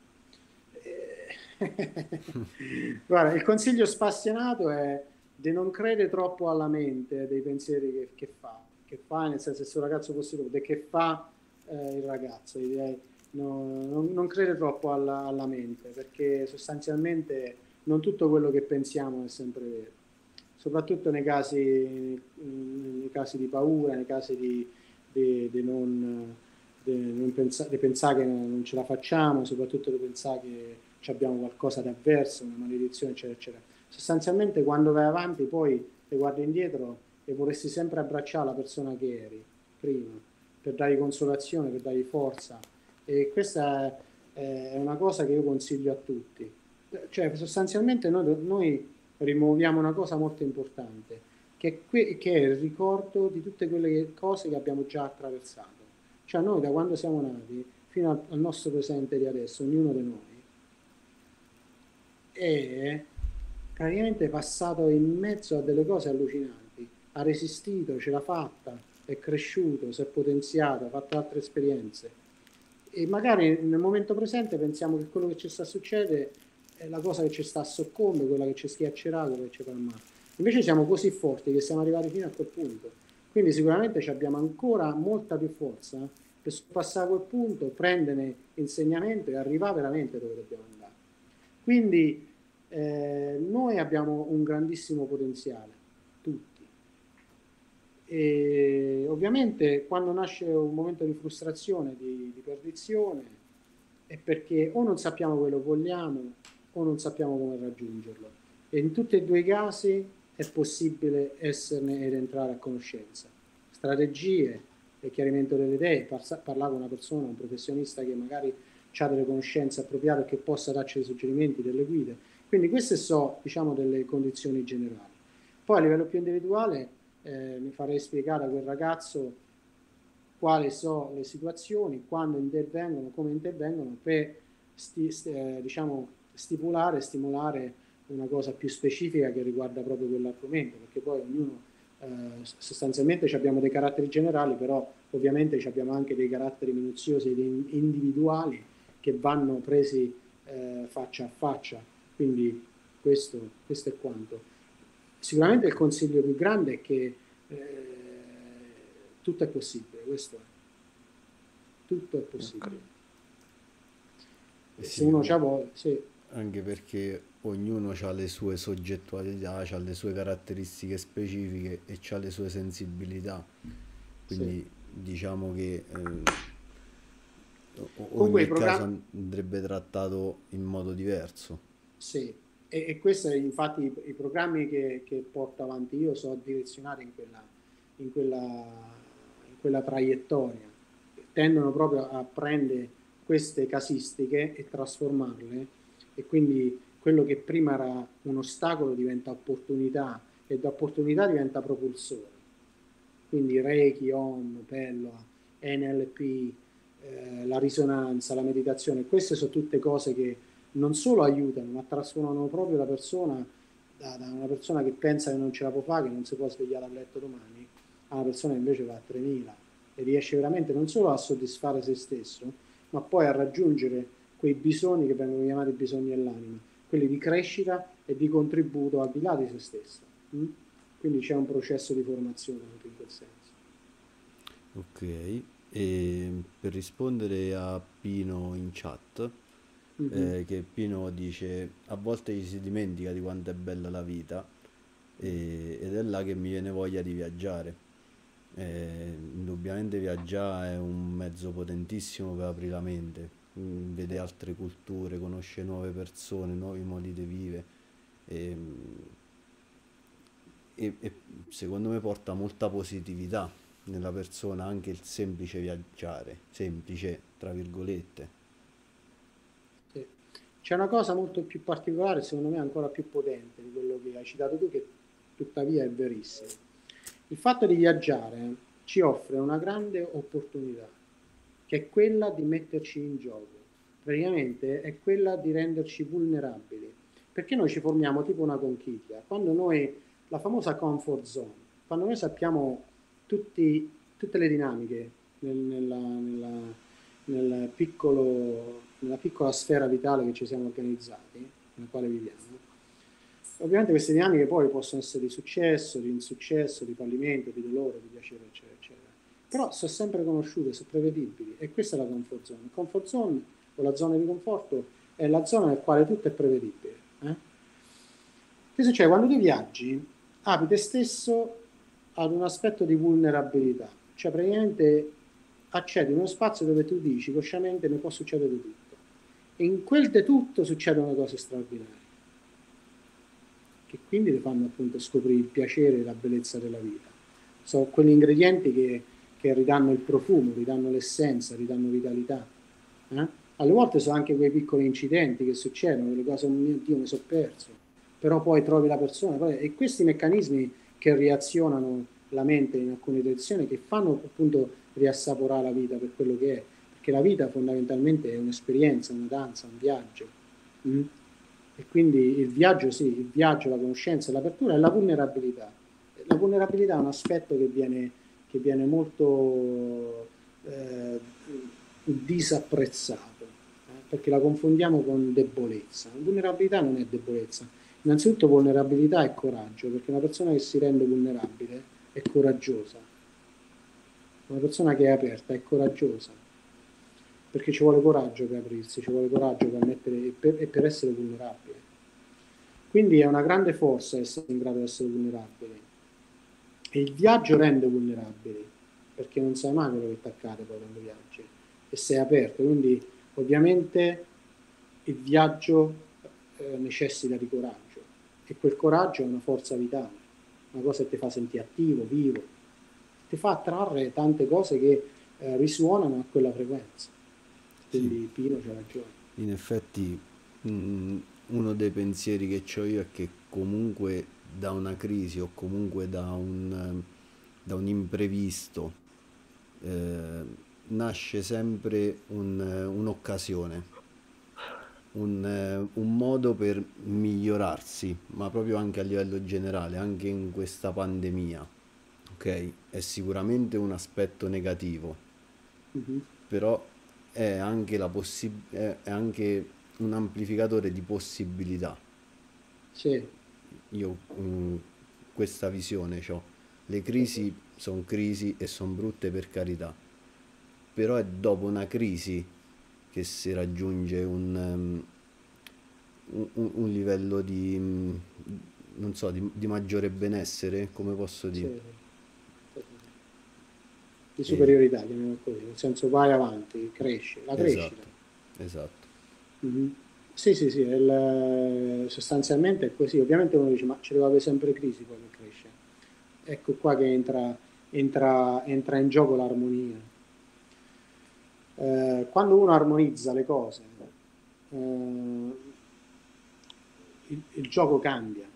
Guarda, il consiglio spassionato è di non credere troppo alla mente dei pensieri che, che fa, che fa, nel senso, se un ragazzo fosse tu, che fa eh, il ragazzo, io direi, no, non, non credere troppo alla, alla mente, perché sostanzialmente non tutto quello che pensiamo è sempre vero, soprattutto nei casi, nei casi di paura, nei casi di, di- di non, di non pensa- di pensare che non ce la facciamo, soprattutto di pensare che ci abbiamo qualcosa di avverso, una maledizione, eccetera, eccetera. Sostanzialmente quando vai avanti poi ti guardi indietro e vorresti sempre abbracciare la persona che eri prima, per dargli consolazione, per dargli forza. E questa è è una cosa che io consiglio a tutti. Cioè, sostanzialmente noi, noi rimuoviamo una cosa molto importante, che è, que- che è il ricordo di tutte quelle che- cose che abbiamo già attraversato. Cioè noi da quando siamo nati fino al, al nostro presente di adesso, ognuno di noi, è praticamente passato in mezzo a delle cose allucinanti, ha resistito, ce l'ha fatta, è cresciuto, si è potenziato, ha fatto altre esperienze. E magari nel momento presente pensiamo che quello che ci sta succedendo è la cosa che ci sta a soccombere, quella che ci schiaccerà, quella che ci fa male. Invece siamo così forti che siamo arrivati fino a quel punto. Quindi sicuramente ci abbiamo ancora molta più forza per passare a quel punto, prendere insegnamento e arrivare veramente dove dobbiamo andare. Quindi eh, noi abbiamo un grandissimo potenziale, tutti. E ovviamente quando nasce un momento di frustrazione, di, di perdizione, è perché o non sappiamo quello che vogliamo o non sappiamo come raggiungerlo. E in tutti e due i casi è possibile esserne ed entrare a conoscenza. Strategie e chiarimento delle idee, parsa- parlare con una persona, un professionista che magari ha delle conoscenze appropriate e che possa darci dei suggerimenti, delle guide. Quindi queste sono, diciamo, delle condizioni generali. Poi a livello più individuale eh, mi farei spiegare a quel ragazzo quali sono le situazioni, quando intervengono, come intervengono per sti, st- eh, diciamo, stipulare, stimolare una cosa più specifica che riguarda proprio quell'argomento, perché poi ognuno eh, sostanzialmente abbiamo dei caratteri generali, però ovviamente abbiamo anche dei caratteri minuziosi ed individuali che vanno presi eh, faccia a faccia. Quindi questo, questo è quanto. Sicuramente il consiglio più grande è che eh, tutto è possibile, questo è. Tutto è Ok. possibile. Eh E se sì, uno oh, c'ha voglia, sì, anche perché ognuno ha le sue soggettualità, ha le sue caratteristiche specifiche e ha le sue sensibilità. sì. Quindi diciamo che eh, o- Comunque i ogni caso programmi, andrebbe trattato in modo diverso. sì, e, e questo è infatti i, i programmi che, che porto avanti io sono direzionati in quella, in quella, in quella traiettoria. Tendono proprio a prendere queste casistiche e trasformarle e quindi quello che prima era un ostacolo diventa opportunità e da opportunità diventa propulsore. Quindi Reiki, Om, Pelloa, N L P, eh, la risonanza, la meditazione, queste sono tutte cose che non solo aiutano, ma trasformano proprio la persona da, da una persona che pensa che non ce la può fare, che non si può svegliare a letto domani, a una persona che invece va a tremila e riesce veramente non solo a soddisfare se stesso, ma poi a raggiungere quei bisogni che vengono chiamati bisogni dell'anima, quelli di crescita e di contributo al di là di se stesso. Mm? Quindi c'è un processo di formazione anche in quel senso. Ok, e per rispondere a Pino in chat, Mhm. eh, che Pino dice a volte ci si dimentica di quanto è bella la vita e- ed è là che mi viene voglia di viaggiare. Eh, indubbiamente viaggiare è un mezzo potentissimo per aprire la mente, mm, vede altre culture, conosce nuove persone, nuovi modi di vivere e, e- e secondo me porta molta positività. nella persona anche il semplice viaggiare, semplice tra virgolette. Sì. C'è una cosa molto più particolare, secondo me ancora più potente di quello che hai citato tu, che tuttavia è verissimo. Il fatto di viaggiare ci offre una grande opportunità, che è quella di metterci in gioco. Praticamente è quella di renderci vulnerabili, perché noi ci formiamo tipo una conchiglia. Quando noi, la famosa comfort zone, quando noi sappiamo tutti, tutte le dinamiche nel, nella, nella, nel piccolo, nella piccola sfera vitale che ci siamo organizzati, nella quale viviamo, ovviamente queste dinamiche poi possono essere di successo, di insuccesso, di fallimento, di dolore, di piacere, eccetera, eccetera. Però sono sempre conosciute, sono prevedibili, e questa è la comfort zone. La comfort zone, o la zona di conforto, è la zona nel quale tutto è prevedibile. Eh? Che succede? Quando tu viaggi, apri te stesso ad un aspetto di vulnerabilità, cioè praticamente accedi in uno spazio dove tu dici consciamente ne può succedere di tutto, e in quel di tutto succedono cose straordinarie, che quindi ti fanno appunto scoprire il piacere e la bellezza della vita. Sono quegli ingredienti che, che ridanno il profumo, ridanno l'essenza, ridanno vitalità. Eh? Alle volte sono anche quei piccoli incidenti che succedono, quelle cose, oh mio Dio, mi sono perso, però poi trovi la persona, poi, e questi meccanismi che reazionano la mente in alcune direzioni, che fanno appunto riassaporare la vita per quello che è, perché la vita fondamentalmente è un'esperienza, una danza, un viaggio. Mm? E quindi il viaggio, sì, il viaggio, la conoscenza, l'apertura e la vulnerabilità. La vulnerabilità è un aspetto che viene, che viene molto eh, disapprezzato, eh, perché la confondiamo con debolezza. La vulnerabilità non è debolezza. Innanzitutto vulnerabilità è coraggio, perché una persona che si rende vulnerabile è coraggiosa. Una persona che è aperta è coraggiosa, perché ci vuole coraggio per aprirsi, ci vuole coraggio per mettere e per, e per essere vulnerabile. Quindi è una grande forza essere in grado di essere vulnerabili. E il viaggio rende vulnerabili, perché non sai mai quello che ti accade poi quando viaggi, e sei aperto. Quindi ovviamente il viaggio eh, necessita di coraggio, e quel coraggio è una forza vitale, una cosa che ti fa sentire attivo, vivo, ti fa attrarre tante cose che eh, risuonano a quella frequenza. Quindi Sì, Pino c'ha ragione. in effetti mm, uno dei pensieri che ho io è che comunque da una crisi o comunque da un, eh, da un imprevisto eh, nasce sempre un, eh, un'occasione, un, eh, un modo per migliorarsi, ma proprio anche a livello generale, anche in questa pandemia, ok? È sicuramente un aspetto negativo, Mhm. però è anche, la possib- è è anche un amplificatore di possibilità. Sì, Io mm, questa visione ho. Le certo. crisi sono crisi e sono brutte per carità, però è dopo una crisi che si raggiunge un, um, un- un- un livello di, mm, non so, di, di maggiore benessere, come posso Sì, dire. sì, sì, sì. Di E- superiorità, chiamiamolo così, nel senso vai avanti, cresci, la crescita. esatto, esatto. Mhm. Sì, sì, sì, è il- sostanzialmente è così. Ovviamente uno dice, ma ci deve avere sempre crisi poi per crescere. Ecco qua che entra, entra, entra in gioco l'armonia. Eh, quando uno armonizza le cose, eh, il, il gioco cambia.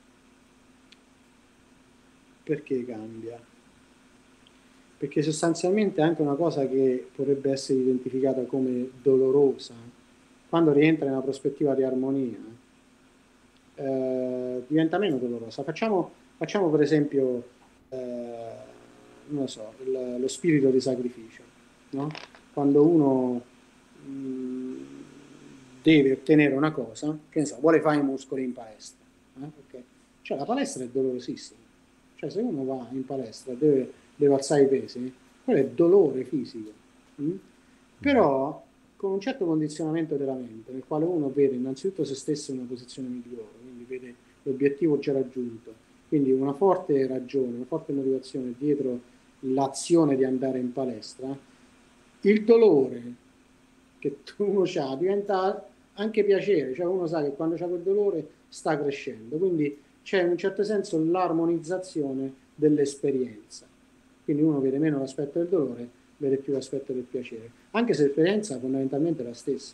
Perché cambia? Perché sostanzialmente è anche una cosa che potrebbe essere identificata come dolorosa, quando rientra in una prospettiva di armonia, eh, diventa meno dolorosa. Facciamo, facciamo per esempio, eh, non lo so, il- lo spirito di sacrificio, no? Quando uno mh, deve ottenere una cosa, che ne so, vuole fare i muscoli in palestra, eh? Ok? Cioè la palestra è dolorosissima. Cioè se uno va in palestra e deve, deve alzare i pesi, quello è dolore fisico. Mm? Però con un certo condizionamento della mente, nel quale uno vede innanzitutto se stesso in una posizione migliore, quindi vede l'obiettivo già raggiunto, quindi una forte ragione, una forte motivazione dietro l'azione di andare in palestra, il dolore che uno ha diventa anche piacere, cioè uno sa che quando c'è quel dolore sta crescendo, quindi c'è in un certo senso l'armonizzazione dell'esperienza. Quindi uno vede meno l'aspetto del dolore, vede più l'aspetto del piacere, anche se l'esperienza fondamentalmente è la stessa.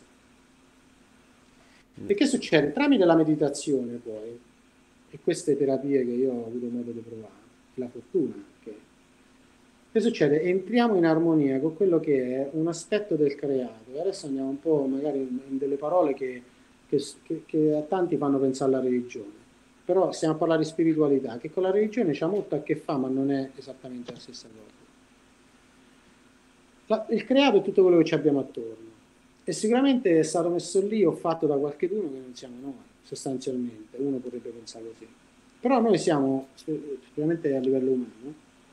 E che succede? Tramite la meditazione poi, e queste terapie che io ho avuto modo di provare, la fortuna anche, che succede? Entriamo in armonia con quello che è un aspetto del creato. E adesso andiamo un po' magari in, in delle parole che, che, che, che a tanti fanno pensare alla religione. Però stiamo a parlare di spiritualità, che con la religione c'ha molto a che fare, ma non è esattamente la stessa cosa. La- il creato è tutto quello che ci abbiamo attorno. E sicuramente è stato messo lì o fatto da qualcuno che non siamo noi, sostanzialmente. Uno potrebbe pensare così. Però noi siamo, sicuramente a livello umano,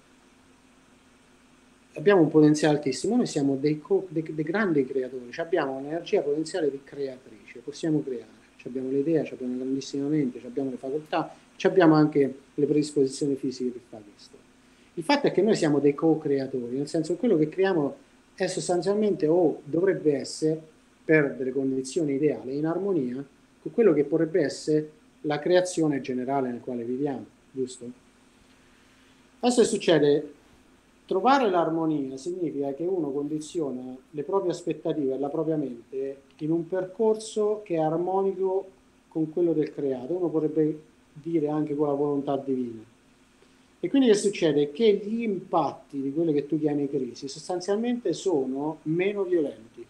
abbiamo un potenziale altissimo, noi siamo dei, co- dei- dei grandi creatori, cioè abbiamo un'energia potenziale di creatrice, possiamo creare, ci abbiamo le idee, ci abbiamo una grandissima mente, ci abbiamo le facoltà, ci abbiamo anche le predisposizioni fisiche per fare questo. Il fatto è che noi siamo dei co-creatori, nel senso che quello che creiamo è sostanzialmente o dovrebbe essere, per delle condizioni ideali, in armonia con quello che potrebbe essere la creazione generale nel quale viviamo, giusto? Adesso che succede? Trovare l'armonia significa che uno condiziona le proprie aspettative e la propria mente in un percorso che è armonico con quello del creato, uno potrebbe dire anche con la volontà divina. E quindi che succede? Che gli impatti di quelle che tu chiami crisi sostanzialmente sono meno violenti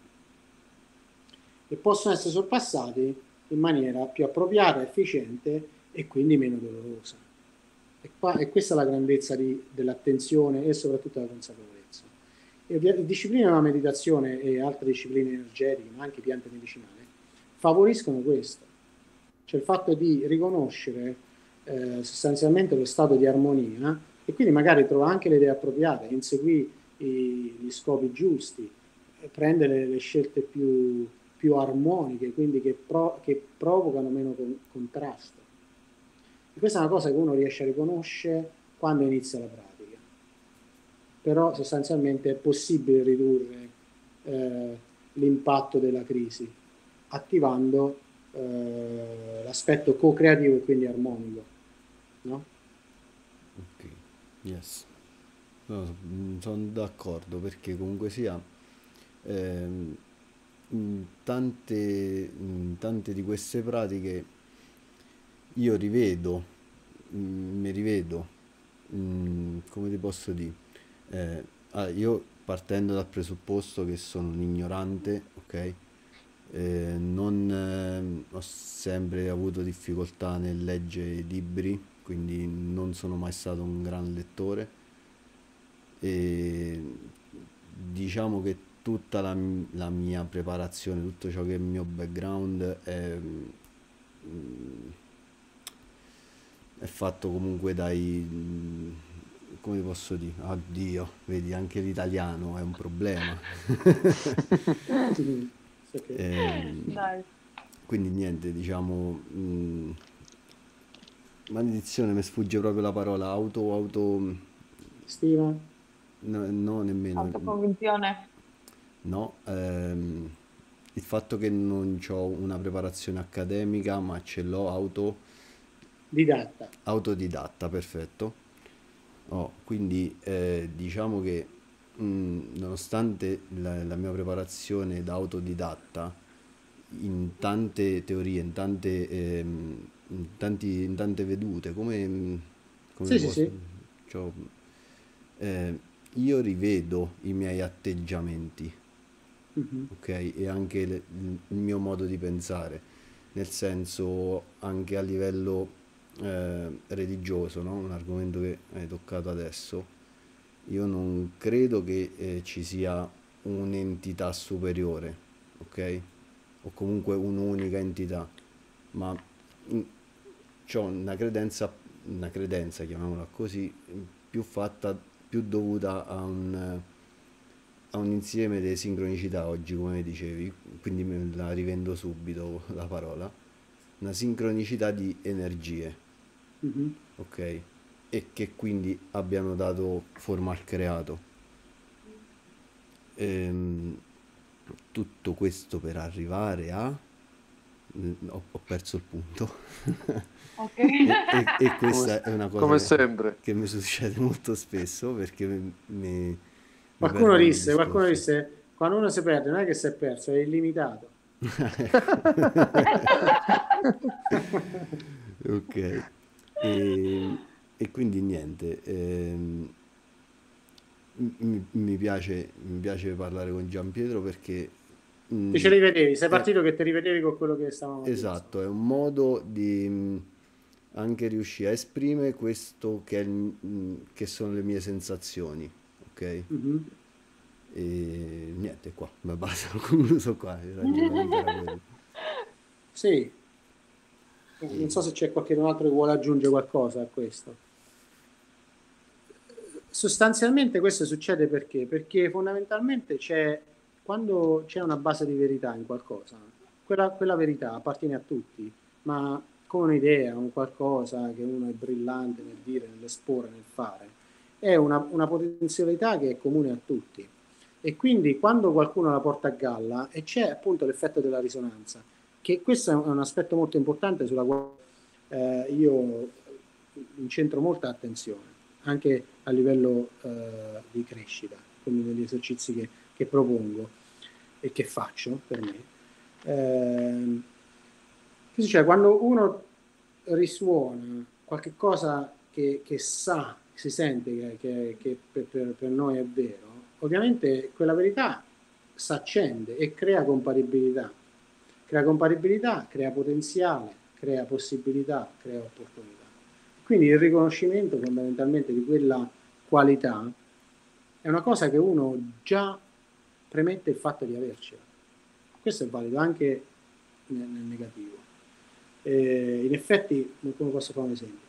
e possono essere sorpassati in maniera più appropriata, efficiente e quindi meno dolorosa. E, qua, e questa è la grandezza di, dell'attenzione e soprattutto della consapevolezza. E le discipline della meditazione e altre discipline energetiche, ma anche piante medicinali, favoriscono questo. Cioè il fatto di riconoscere eh, sostanzialmente lo stato di armonia e quindi magari trova anche le idee appropriate, insegui i, gli scopi giusti, eh, prendere le scelte più, più armoniche, quindi che, pro, che provocano meno con, contrasto. E questa è una cosa che uno riesce a riconoscere quando inizia la pratica. Però sostanzialmente è possibile ridurre eh, l'impatto della crisi attivando eh, l'aspetto co-creativo e quindi armonico, no? Ok, yes. No, mm, sono d'accordo perché comunque sia ehm, in tante, in tante di queste pratiche io rivedo, mm, mi rivedo, mm, come ti posso dire? Eh, ah, io partendo dal presupposto che sono un ignorante, ok? Eh, non, ehm, ho sempre avuto difficoltà nel leggere i libri, quindi non sono mai stato un gran lettore e diciamo che tutta la, mi- la mia preparazione, tutto ciò che è il mio background è, mm, è fatto comunque dai, mm, come ti posso dire? Oddio, vedi, anche l'italiano è un problema. Mhm. Ok. Ehm, Dai. quindi niente, diciamo, mh, maledizione, mi sfugge proprio la parola, auto, auto, Stima? no, no, nemmeno, Autoconvinzione. no, ehm, il fatto che non ho una preparazione accademica, ma ce l'ho auto, Didatta. autodidatta, perfetto. Oh, quindi eh, diciamo che mh, nonostante la, la mia preparazione da autodidatta, in tante teorie, in tante, ehm, in tanti- in tante vedute, come, mh, come Sì, sì, posso, sì. cioè, eh, io rivedo i miei atteggiamenti, Mhm. ok? E anche le- il mio modo di pensare, nel senso anche a livello eh, religioso, no? Un argomento che hai toccato adesso. Io non credo che eh, ci sia un'entità superiore, ok? O comunque un'unica entità, ma ho una credenza, una credenza, chiamiamola così, più fatta, più dovuta a un, a un insieme di sincronicità oggi, come dicevi, quindi me la rivendo subito la parola, una sincronicità di energie, Mhm. ok? E che quindi abbiano dato forma al creato. Ehm, tutto questo per arrivare a mm, ho, ho perso il punto. Ok. E, e- e Come, questa è una cosa come che, sempre. che mi succede molto spesso perché mi, mi- mi Qualcuno perdo nel disse, qualcuno discorso. disse, quando uno si perde non è che si è perso, è illimitato. Ok. E, e quindi niente, ehm, mi, mi piace, mi piace parlare con Giampietro perché Ti mm, ci rivedevi, sei è, partito che ti rivedevi con quello che stavamo a dire. esatto, è un modo di mm, anche riuscire a esprimere questo che, è il- mm, che sono le mie sensazioni, ok? Mhm. E niente, qua, ma basta, ho concluso qua, il ragionamento era quello. Sì, non so E- se c'è qualcun altro che vuole aggiungere qualcosa a questo. Sostanzialmente questo succede perché? Perché fondamentalmente c'è, quando c'è una base di verità in qualcosa, quella, quella verità appartiene a tutti, ma come un'idea, un qualcosa che uno è brillante nel dire, nell'esporre, nel fare, è una, una potenzialità che è comune a tutti. E quindi quando qualcuno la porta a galla, e c'è appunto l'effetto della risonanza, che questo è un, è un aspetto molto importante sulla quale eh, io incentro molta attenzione anche a livello eh, di crescita, quindi negli esercizi che, che propongo e che faccio per me. Eh, che succede? Quando uno risuona qualche cosa che, che sa, si sente che, che- che per, per- per noi è vero, ovviamente quella verità si accende e crea compatibilità. Crea compatibilità, crea potenziale, crea possibilità, crea opportunità. Quindi il riconoscimento fondamentalmente di quella qualità è una cosa che uno già premette il fatto di avercela. Questo è valido anche nel, nel negativo. Eh, in effetti, come posso fare un esempio?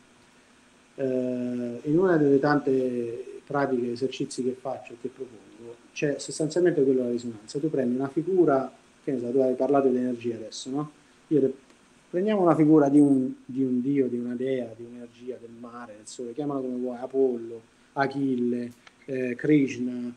Eh, in una delle tante pratiche, esercizi che faccio e che propongo, c'è sostanzialmente quello della risonanza. Tu prendi una figura, che ne so, tu hai parlato di energia adesso, no? Io te- prendiamo una figura di un, di un dio, di una dea, di un'energia, del mare, del sole, chiamala come vuoi, Apollo, Achille, eh, Krishna, mm,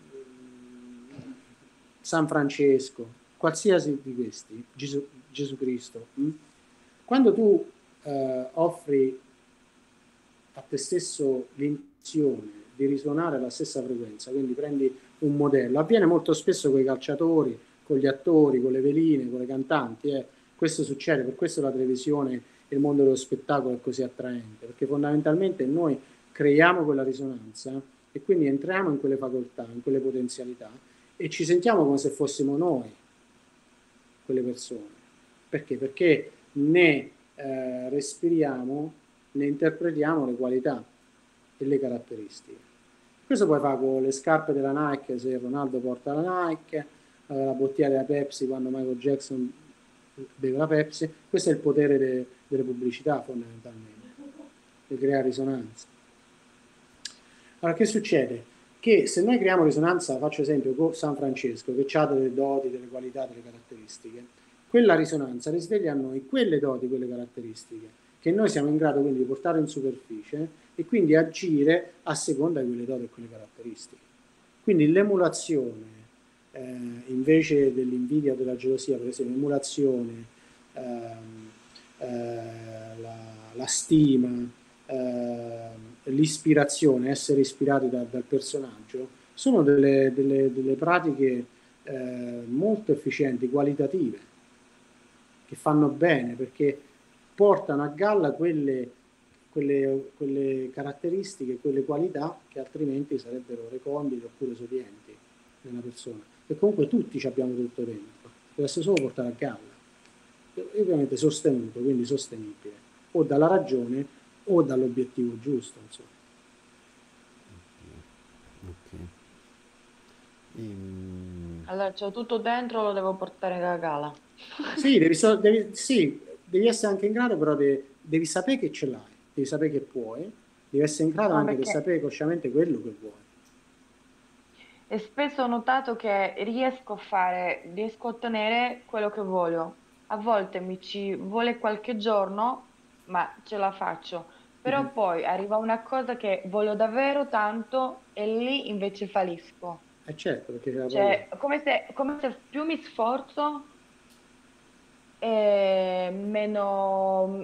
San Francesco, qualsiasi di questi, Gesù, Gesù Cristo. mm? Quando tu eh, offri a te stesso l'intuizione di risuonare alla stessa frequenza, quindi prendi un modello, avviene molto spesso con i calciatori, con gli attori, con le veline, con le cantanti, eh. Questo succede, per questo la televisione e il mondo dello spettacolo è così attraente, perché fondamentalmente noi creiamo quella risonanza e quindi entriamo in quelle facoltà, in quelle potenzialità e ci sentiamo come se fossimo noi, quelle persone. Perché? Perché ne eh, respiriamo, ne interpretiamo le qualità e le caratteristiche. Questo puoi fare con le scarpe della Nike, se Ronaldo porta la Nike, eh, la bottiglia della Pepsi quando Michael Jackson beve la Pepsi. Questo è il potere de- delle pubblicità fondamentalmente, di creare risonanza. Allora, che succede? Che se noi creiamo risonanza, faccio esempio con San Francesco, che ha delle doti, delle qualità, delle caratteristiche, quella risonanza risveglia a noi quelle doti, quelle caratteristiche, che noi siamo in grado quindi di portare in superficie e quindi agire a seconda di quelle doti e quelle caratteristiche. Quindi l'emulazione, eh, invece dell'invidia o della gelosia, per esempio, l'emulazione, ehm, eh, la, la stima, eh, l'ispirazione, essere ispirati da, dal personaggio, sono delle, delle, delle pratiche eh, molto efficienti, qualitative, che fanno bene perché portano a galla quelle, quelle, quelle caratteristiche, quelle qualità che altrimenti sarebbero recondite oppure sodienti nella persona. E comunque tutti ci abbiamo tutto dentro, deve essere solo portare a galla, e ovviamente sostenuto, quindi sostenibile, o dalla ragione o dall'obiettivo giusto, insomma. Ok. Ehm, Allora, c'ho tutto dentro, lo devo portare a gala. Sì, devi, so- devi- sì, devi essere anche in grado, però de- devi sapere che ce l'hai, devi sapere che puoi, devi essere in grado No, anche di perché sapere cosciamente quello che vuoi. e spesso ho notato che riesco a fare, riesco a ottenere quello che voglio. A volte mi ci vuole qualche giorno, ma ce la faccio. Mhm. Però poi arriva una cosa che voglio davvero tanto e lì invece fallisco. Eh certo, perché c'è la paura. Cioè, come se, come se più mi sforzo, e meno,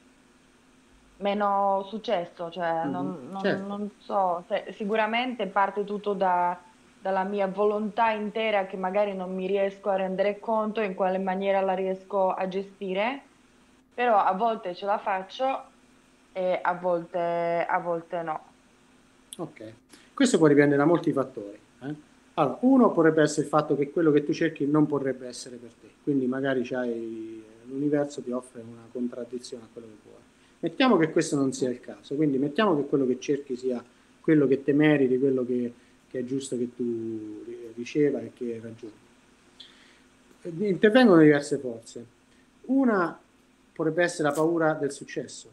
meno successo, cioè Mhm. non, non- Certo, non so, se- sicuramente parte tutto da- dalla mia volontà intera che magari non mi riesco a rendere conto in quale maniera la riesco a gestire, però a volte ce la faccio e a volte, a volte no. ok. Questo può dipendere da molti fattori. eh. Allora, uno potrebbe essere il fatto che quello che tu cerchi non potrebbe essere per te, quindi magari c'hai, l'universo ti offre una contraddizione a quello che vuoi. Mettiamo che questo non sia il caso, quindi mettiamo che quello che cerchi sia quello che te meriti, quello che, che è giusto che tu riceva e che raggiungi. Intervengono diverse forze. Una potrebbe essere la paura del successo,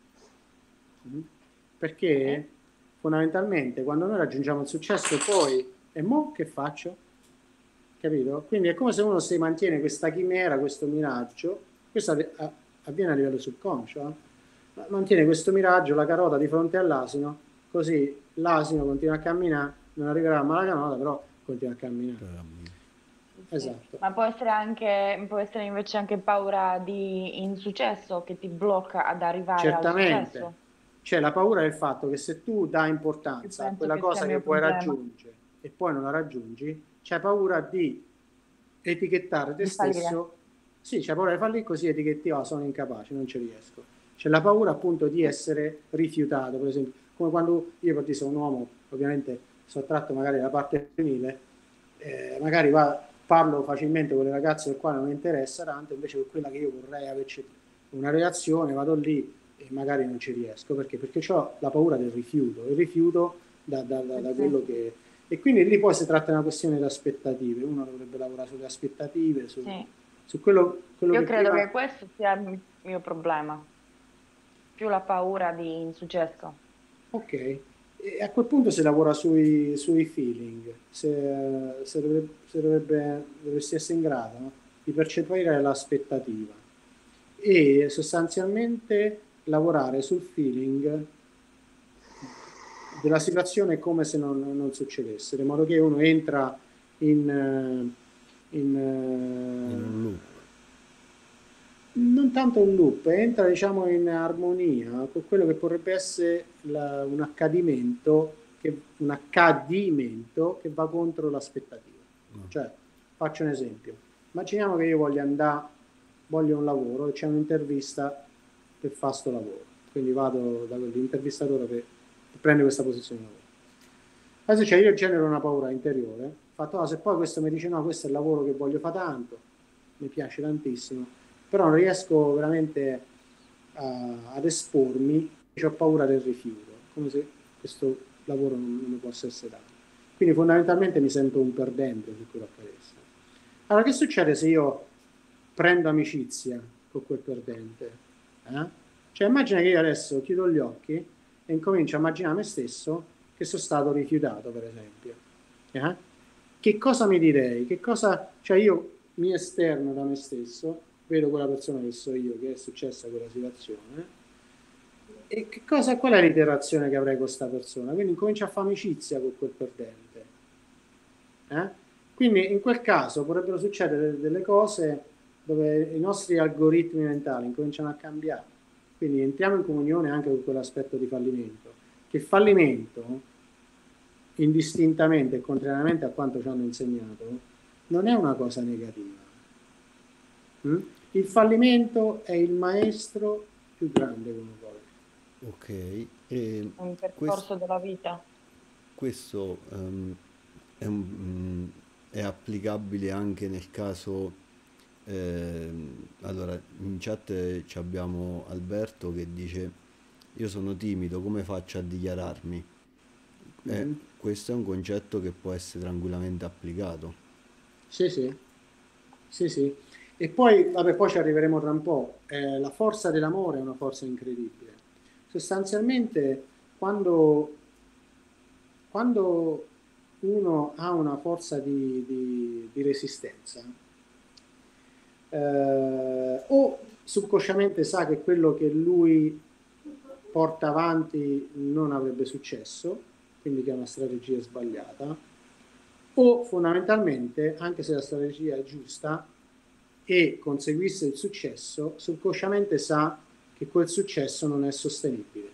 mm? perché fondamentalmente quando noi raggiungiamo il successo poi, e mo che faccio? Capito? Quindi è come se uno si mantiene questa chimera, questo miraggio, questo avve- a- avviene a livello subconscio, eh? Mantiene questo miraggio, la carota di fronte all'asino, così l'asino continua a camminare, non arriverà mai alla canota, però continua a camminare. Sì. Esatto. Ma può essere anche, può essere invece anche paura di insuccesso che ti blocca ad arrivare al Certamente, successo. c'è la paura del fatto che se tu dai Io importanza a penso quella che sia cosa il che mio vuoi problema raggiungere e poi non la raggiungi, c'hai paura di etichettare te di fallire. stesso. Sì, c'hai paura di fallire, così etichetti, oh, sono incapace, non ci riesco. C'è la paura appunto di essere rifiutato, per esempio, come quando io per dire sono un uomo, ovviamente sottratto magari dalla parte femminile, eh, magari va, parlo facilmente con le ragazze del quale non mi interessa tanto, invece con quella che io vorrei averci una reazione, vado lì e magari non ci riesco, perché? Perché ho la paura del rifiuto, il rifiuto da, da, da, da Sì, quello che... E quindi lì poi si tratta di una questione di aspettative, uno dovrebbe lavorare sulle aspettative, su, sì. su quello, quello Io che credo prima... che questo sia il mio problema, più la paura di insuccesso. Ok, e a quel punto si lavora sui, sui feeling, se, se, dovrebbe, se dovrebbe, dovresti essere in grado, no, di percepire l'aspettativa e sostanzialmente lavorare sul feeling della situazione come se non, non succedesse, in modo che uno entra in, eh, in, In un eh, loop. non tanto un loop, entra diciamo in armonia con quello che potrebbe essere la- un accadimento, che, un accadimento che va contro l'aspettativa. Cioè, faccio un esempio. Immaginiamo che io voglia andare, voglio un lavoro e c'è un'intervista per fare sto lavoro. Quindi vado dall'intervistatore che prende questa posizione di lavoro. Adesso cioè, io genero una paura interiore, fatto, ah, se poi questo mi dice no, questo è il lavoro che voglio fare tanto, mi piace tantissimo, però non riesco veramente a- ad espormi, ho paura del rifiuto, come se questo lavoro non, non mi possa essere dato. Quindi fondamentalmente mi sento un perdente su quello che accadesse. Allora, che succede se io prendo amicizia con quel perdente? Eh? Cioè, immagina che io adesso chiudo gli occhi e incomincio a immaginare me stesso che sono stato rifiutato, per esempio. Eh? Che cosa mi direi? Che cosa, cioè io mi esterno da me stesso, vedo quella persona che so io, che è successa quella situazione, e che cosa, qual è l'interazione che avrei con questa persona? Quindi incomincio a fare amicizia con quel perdente. Eh? Quindi in quel caso potrebbero succedere delle cose dove i nostri algoritmi mentali incominciano a cambiare. Quindi entriamo in comunione anche con quell'aspetto di fallimento. Che il fallimento, indistintamente e contrariamente a quanto ci hanno insegnato, non è una cosa negativa. Mm? Il fallimento è il maestro più grande che uno può avere. Ok, e Un quest- percorso della vita. questo ehm, è, un- mm, è applicabile anche nel caso, ehm, allora in chat eh, ci abbiamo Alberto che dice io sono timido, come faccio a dichiararmi? Eh, Mhm. questo è un concetto che può essere tranquillamente applicato. Sì, sì, sì, sì. E poi, vabbè, poi ci arriveremo tra un po'. Eh, la forza dell'amore è una forza incredibile. Sostanzialmente, quando, quando uno ha una forza di, di- di resistenza, eh, o subconsciamente sa che quello che lui porta avanti non avrebbe successo, quindi che è una strategia sbagliata, o fondamentalmente, anche se la strategia è giusta, e conseguisse il successo, subconsciamente sa che quel successo non è sostenibile.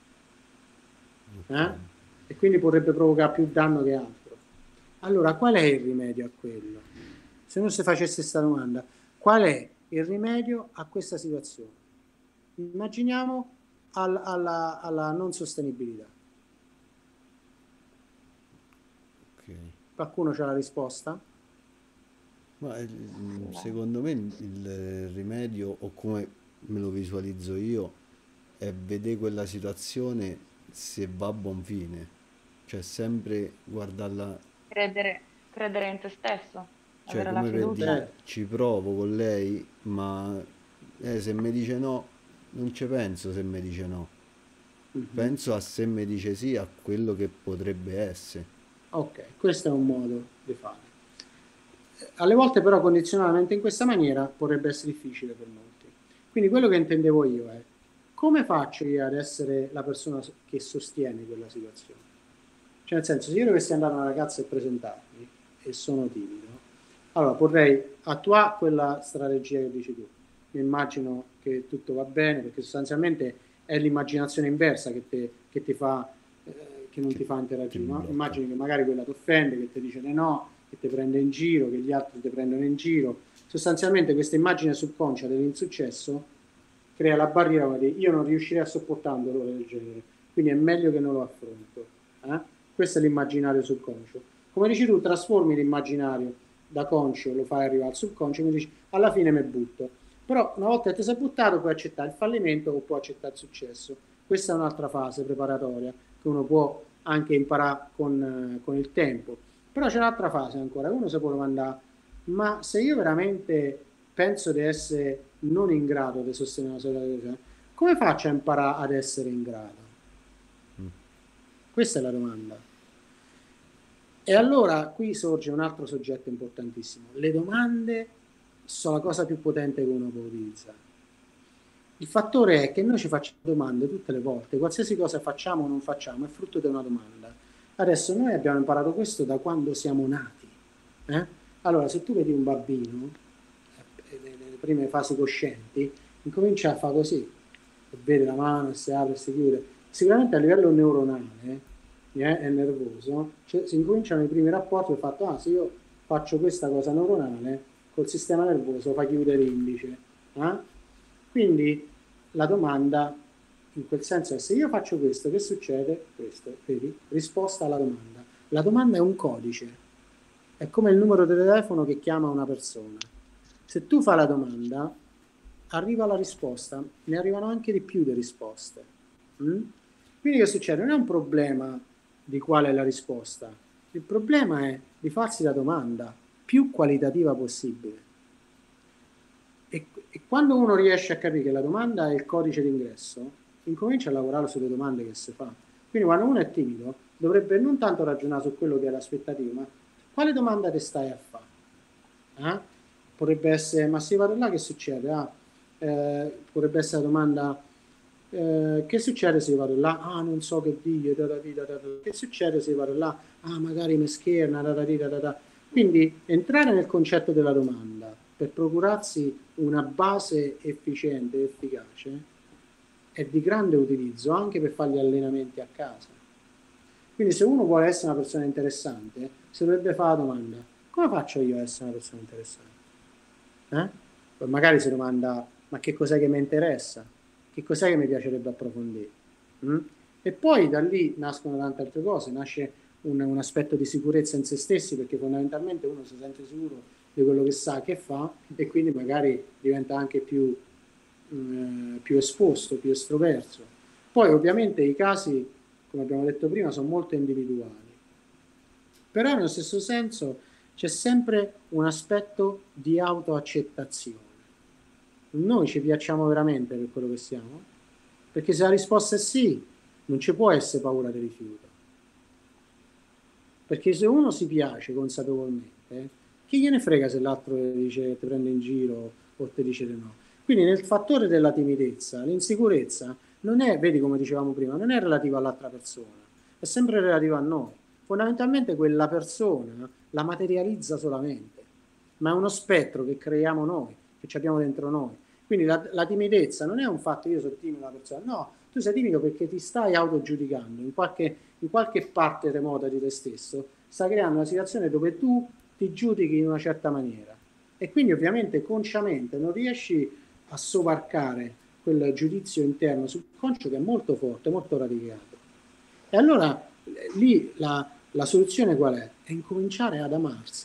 Eh? E quindi potrebbe provocare più danno che altro. Allora, qual è il rimedio a quello? Se non si facesse questa domanda, qual è il rimedio a questa situazione? Immaginiamo al, alla, alla non sostenibilità. Ok. Qualcuno c'ha la risposta? Ma il- secondo me il il rimedio, o come me lo visualizzo io, è vedere quella situazione se va a buon fine, cioè sempre guardarla, Credere, credere in te stesso, cioè avere la come per fiducia. dire Certo. ci provo con lei, ma eh, se mi dice no, non ci penso se mi dice no, Mhm. penso a se mi dice sì a quello che potrebbe essere. Ok, questo è un modo di fare. Alle volte però condizionalmente in questa maniera potrebbe essere difficile per molti. Quindi quello che intendevo io è come faccio io ad essere la persona che sostiene quella situazione? Cioè nel senso, se io dovessi andare a una ragazza e presentarmi e sono timido, allora potrei attuare quella strategia che dici tu. Mi immagino che tutto va bene perché sostanzialmente è l'immaginazione inversa che, te, che ti fa, eh, che non Che ti fa ti interagire, no? blocca. Immagini che magari quella ti offende, che ti dice di no, che ti prende in giro, che gli altri ti prendono in giro. Sostanzialmente questa immagine subconscia dell'insuccesso crea la barriera, ma io non riuscirei a sopportare un dolore del genere, quindi è meglio che non lo affronto. Eh? Questo è l'immaginario subconscio. Come dici tu, trasformi l'immaginario da conscio, lo fai arrivare al subconscio, quindi dici, alla fine mi butto. Però una volta che ti sei buttato puoi accettare il fallimento o puoi accettare il successo. Questa è un'altra fase preparatoria che uno può anche imparare con, con il tempo. Però c'è un'altra fase ancora, uno si può domandare, ma se io veramente penso di essere non in grado di sostenere una situazione, come faccio a imparare ad essere in grado? Questa è la domanda. E allora qui sorge un altro soggetto importantissimo. Le domande sono la cosa più potente che uno può utilizzare. Il fattore è che noi ci facciamo domande tutte le volte, qualsiasi cosa facciamo o non facciamo è frutto di una domanda. Adesso noi abbiamo imparato questo da quando siamo nati. Eh? Allora, se tu vedi un bambino, eh, nelle prime fasi coscienti, incomincia a fare così, e vede la mano, si apre e si chiude. Sicuramente a livello neuronale eh, è nervoso, cioè, si incominciano i primi rapporti, il fatto, ah, se io faccio questa cosa neuronale, col sistema nervoso fa chiudere l'indice. Eh? Quindi la domanda in quel senso è: se io faccio questo, che succede? Questo, vedi? Risposta alla domanda. La domanda è un codice, è come il numero di telefono che chiama una persona. Se tu fai la domanda, arriva la risposta, ne arrivano anche di più di risposte. Mm? Quindi che succede? Non è un problema di qual è la risposta, il problema è di farsi la domanda più qualitativa possibile. E, e quando uno riesce a capire che la domanda è il codice d'ingresso, incomincia a lavorare sulle domande che si fa. Quindi quando uno è timido, dovrebbe non tanto ragionare su quello che è l'aspettativa, ma quale domanda ti stai a fare? Eh? Potrebbe essere, ma se vado là che succede? Ah, eh, potrebbe essere la domanda, eh, che succede se vado là? Ah, non so che dire, da da di, da da da. Che succede se vado là? Ah, magari mi scherna, da da di, da da da. Quindi entrare nel concetto della domanda per procurarsi una base efficiente e efficace è di grande utilizzo anche per fare gli allenamenti a casa. Quindi se uno vuole essere una persona interessante, si dovrebbe fare la domanda: come faccio io a essere una persona interessante? Eh? Poi magari si domanda: ma che cos'è che mi interessa? Che cos'è che mi piacerebbe approfondire? Mm? E poi da lì nascono tante altre cose, nasce un, un aspetto di sicurezza in se stessi, perché fondamentalmente uno si sente sicuro di quello che sa che fa e quindi magari diventa anche più, eh, più esposto, più estroverso. Poi ovviamente i casi, come abbiamo detto prima, sono molto individuali, però nello stesso senso c'è sempre un aspetto di autoaccettazione. Noi ci piacciamo veramente per quello che siamo? Perché se la risposta è sì, non ci può essere paura di rifiuto. Perché se uno si piace consapevolmente, chi gliene frega se l'altro dice ti prende in giro o ti dice di no? Quindi nel fattore della timidezza, l'insicurezza non è, vedi come dicevamo prima, non è relativa all'altra persona, è sempre relativa a noi. Fondamentalmente quella persona la materializza solamente, ma è uno spettro che creiamo noi. che ci abbiamo dentro noi. Quindi la, la timidezza non è un fatto io sono timido una persona, no, tu sei timido perché ti stai autogiudicando in qualche, in qualche parte remota di te stesso, stai creando una situazione dove tu ti giudichi in una certa maniera e quindi ovviamente consciamente non riesci a sovarcare quel giudizio interno subconscio che è molto forte, molto radicato. E allora lì la, la soluzione qual è? È incominciare ad amarsi.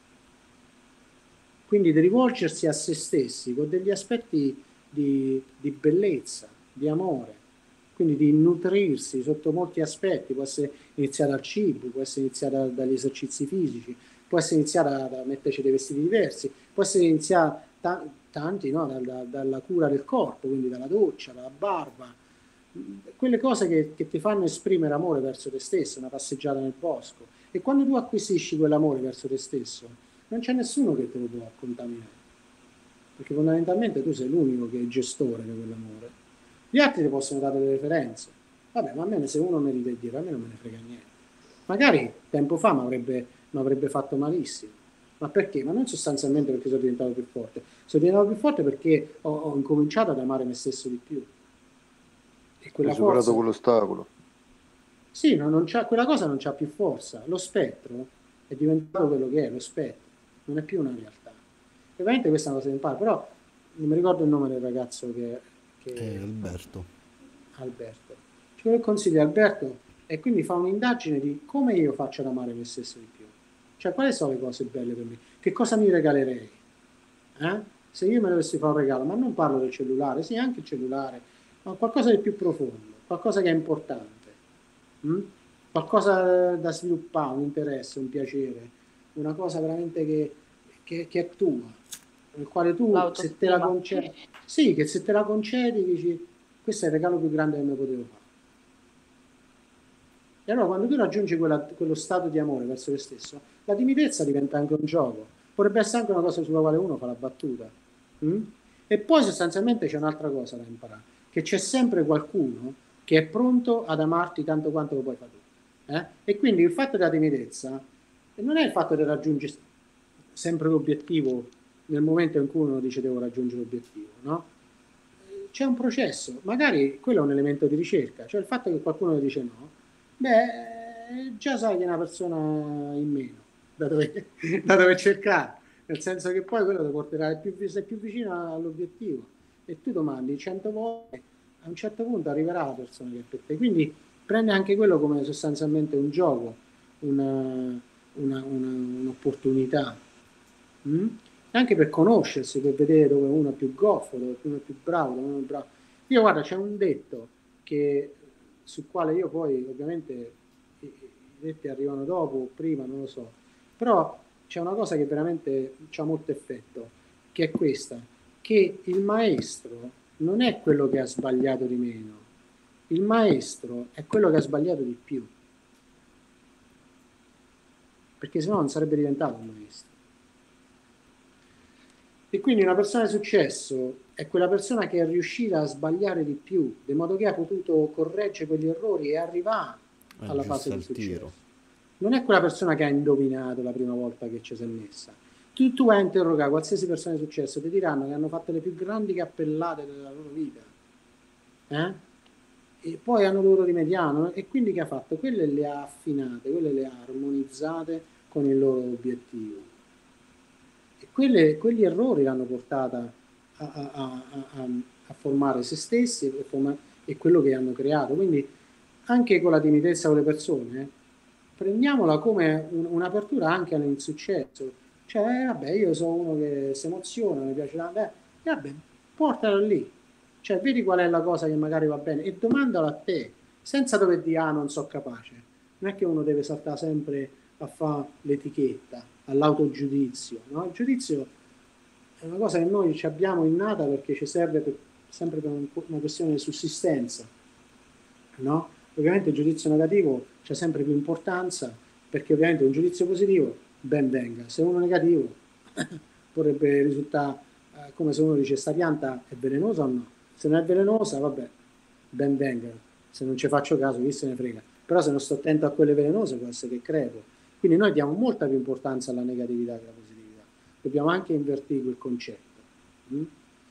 Quindi di rivolgersi a se stessi con degli aspetti di, di bellezza, di amore, quindi di nutrirsi sotto molti aspetti, può essere iniziata dal cibo, può essere iniziata dagli esercizi fisici, può essere iniziata da metterci dei vestiti diversi, può essere iniziata ta- tanti no? dalla, dalla cura del corpo, quindi dalla doccia, dalla barba, quelle cose che, che ti fanno esprimere amore verso te stesso, una passeggiata nel bosco. E quando tu acquisisci quell'amore verso te stesso, non c'è nessuno che te lo può contaminare, perché fondamentalmente tu sei l'unico che è gestore di quell'amore. Gli altri ti possono dare delle referenze, vabbè, ma a me se uno mi ride dire, a me non me ne frega niente. Magari tempo fa mi avrebbe, avrebbe fatto malissimo, ma perché? Ma non sostanzialmente perché sono diventato più forte, sono diventato più forte perché ho, ho incominciato ad amare me stesso di più. E quella Hai superato forza, quell'ostacolo. sì, no, non c'ha, quella cosa non c'ha più forza, lo spettro è diventato quello che è, lo spettro, non è più una realtà. E ovviamente questa è una cosa che impara, però non mi ricordo il nome del ragazzo che, che... È Alberto. Alberto. Cioè, il consiglio di Alberto e quindi fa un'indagine di come io faccio ad amare me stesso di più. Cioè, quali sono le cose belle per me? Che cosa mi regalerei? Eh? Se io me dovessi fare un regalo, ma non parlo del cellulare, sì, anche il cellulare, ma qualcosa di più profondo, qualcosa che è importante, mm? Qualcosa da sviluppare, un interesse, un piacere, una cosa veramente che, che, che è tua, nel quale tu, se te la L'autostima. concedi, sì, che se te la concedi, dici, questo è il regalo più grande che mi potevo fare. E allora quando tu raggiungi quella- quello stato di amore verso te stesso, la timidezza diventa anche un gioco. Potrebbe essere anche una cosa sulla quale uno fa la battuta. Mm? E poi sostanzialmente c'è un'altra cosa da imparare, che c'è sempre qualcuno che è pronto ad amarti tanto quanto lo puoi fare tu. Eh? E quindi il fatto della timidezza non è il fatto di raggiungere sempre l'obiettivo nel momento in cui uno dice devo raggiungere l'obiettivo, no? C'è un processo, magari quello è un elemento di ricerca, cioè il fatto che qualcuno dice no, beh, già sai che è una persona in meno da dove, da dove cercare, nel senso che poi quello ti porterà più, sei più vicino all'obiettivo e tu domandi cento volte, a un certo punto arriverà la persona che è per te, quindi prende anche quello come sostanzialmente un gioco, una, una, una, un'opportunità, mm? Anche per conoscersi, per vedere dove uno è più goffo, dove uno è più bravo, dove uno è bravo. Io guarda, c'è un detto che, sul quale io poi ovviamente i, i detti arrivano dopo o prima, non lo so, però c'è una cosa che veramente ha molto effetto, che è questa, che il maestro non è quello che ha sbagliato di meno, il maestro è quello che ha sbagliato di più, perché sennò non sarebbe diventato un maestro. E quindi una persona di successo è quella persona che è riuscita a sbagliare di più, di modo che ha potuto correggere quegli errori e arrivare alla fase di successo. Non è quella persona che ha indovinato la prima volta che ci si è messa. Tu, tu vai a interrogare qualsiasi persona di successo, ti diranno che hanno fatto le più grandi cappellate della loro vita. Eh? E poi hanno dovuto rimediare, e quindi che ha fatto? Quelle le ha affinate, quelle le ha armonizzate con il loro obiettivo. Quelle, quegli errori l'hanno portata a, a, a, a, a formare se stessi e, forma, e quello che hanno creato. Quindi anche con la timidezza con le persone, eh, prendiamola come un, un'apertura anche all'insuccesso. Cioè, eh, vabbè, io sono uno che si emoziona, mi piace la... Beh, vabbè, portalo lì. Cioè, vedi qual è la cosa che magari va bene e domandalo a te, senza dover dire, ah, non so capace. Non è che uno deve saltare sempre a fare l'etichetta, all'autogiudizio, no? Il giudizio è una cosa che noi ci abbiamo innata perché ci serve per, sempre per un, una questione di sussistenza, no? Ovviamente il giudizio negativo c'è sempre più importanza perché ovviamente un giudizio positivo ben venga, se uno negativo potrebbe risultare eh, come se uno dice sta pianta è velenosa o no, se non è velenosa vabbè, ben venga, se non ci faccio caso chi se ne frega, però se non sto attento a quelle velenose può essere che crepo. Quindi noi diamo molta più importanza alla negatività che alla positività. Dobbiamo anche invertire quel concetto. Mm?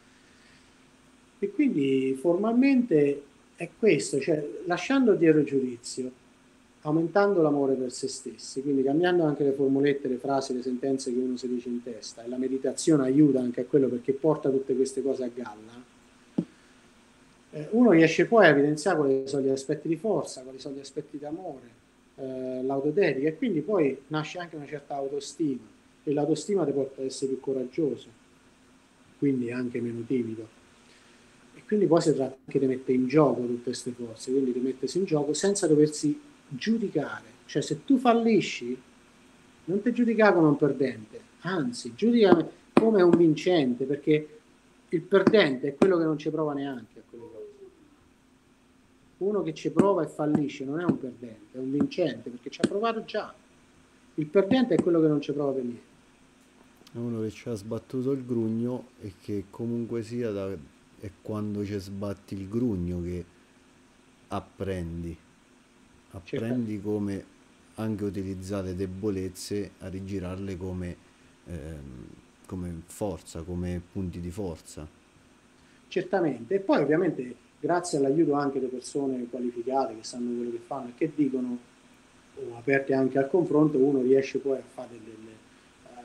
E quindi formalmente è questo, cioè lasciando dietro il giudizio, aumentando l'amore per se stessi, quindi cambiando anche le formulette, le frasi, le sentenze che uno si dice in testa, e la meditazione aiuta anche a quello perché porta tutte queste cose a galla, eh, uno riesce poi a evidenziare quali sono gli aspetti di forza, quali sono gli aspetti di amore, eh, l'autodedica, e quindi poi nasce anche una certa autostima, e l'autostima ti porta ad essere più coraggioso, quindi anche meno timido. E quindi poi si tratta anche di mettere in gioco tutte queste forze, quindi di mettersi in gioco senza doversi giudicare. Cioè se tu fallisci, non ti giudicare come un perdente, anzi, giudica come un vincente, perché il perdente è quello che non ci prova neanche a quelle cose. Uno che ci prova e fallisce non è un perdente, è un vincente, perché ci ha provato già. Il perdente è quello che non ci prova per niente. È uno che ci ha sbattuto il grugno e che comunque sia da, è quando ci sbatti il grugno che apprendi. Apprendi come anche utilizzare le debolezze a rigirarle come, ehm, come forza, come punti di forza. Certamente. E poi ovviamente grazie all'aiuto anche di persone qualificate che sanno quello che fanno e che dicono, o aperte anche al confronto, uno riesce poi a fare delle, delle, eh,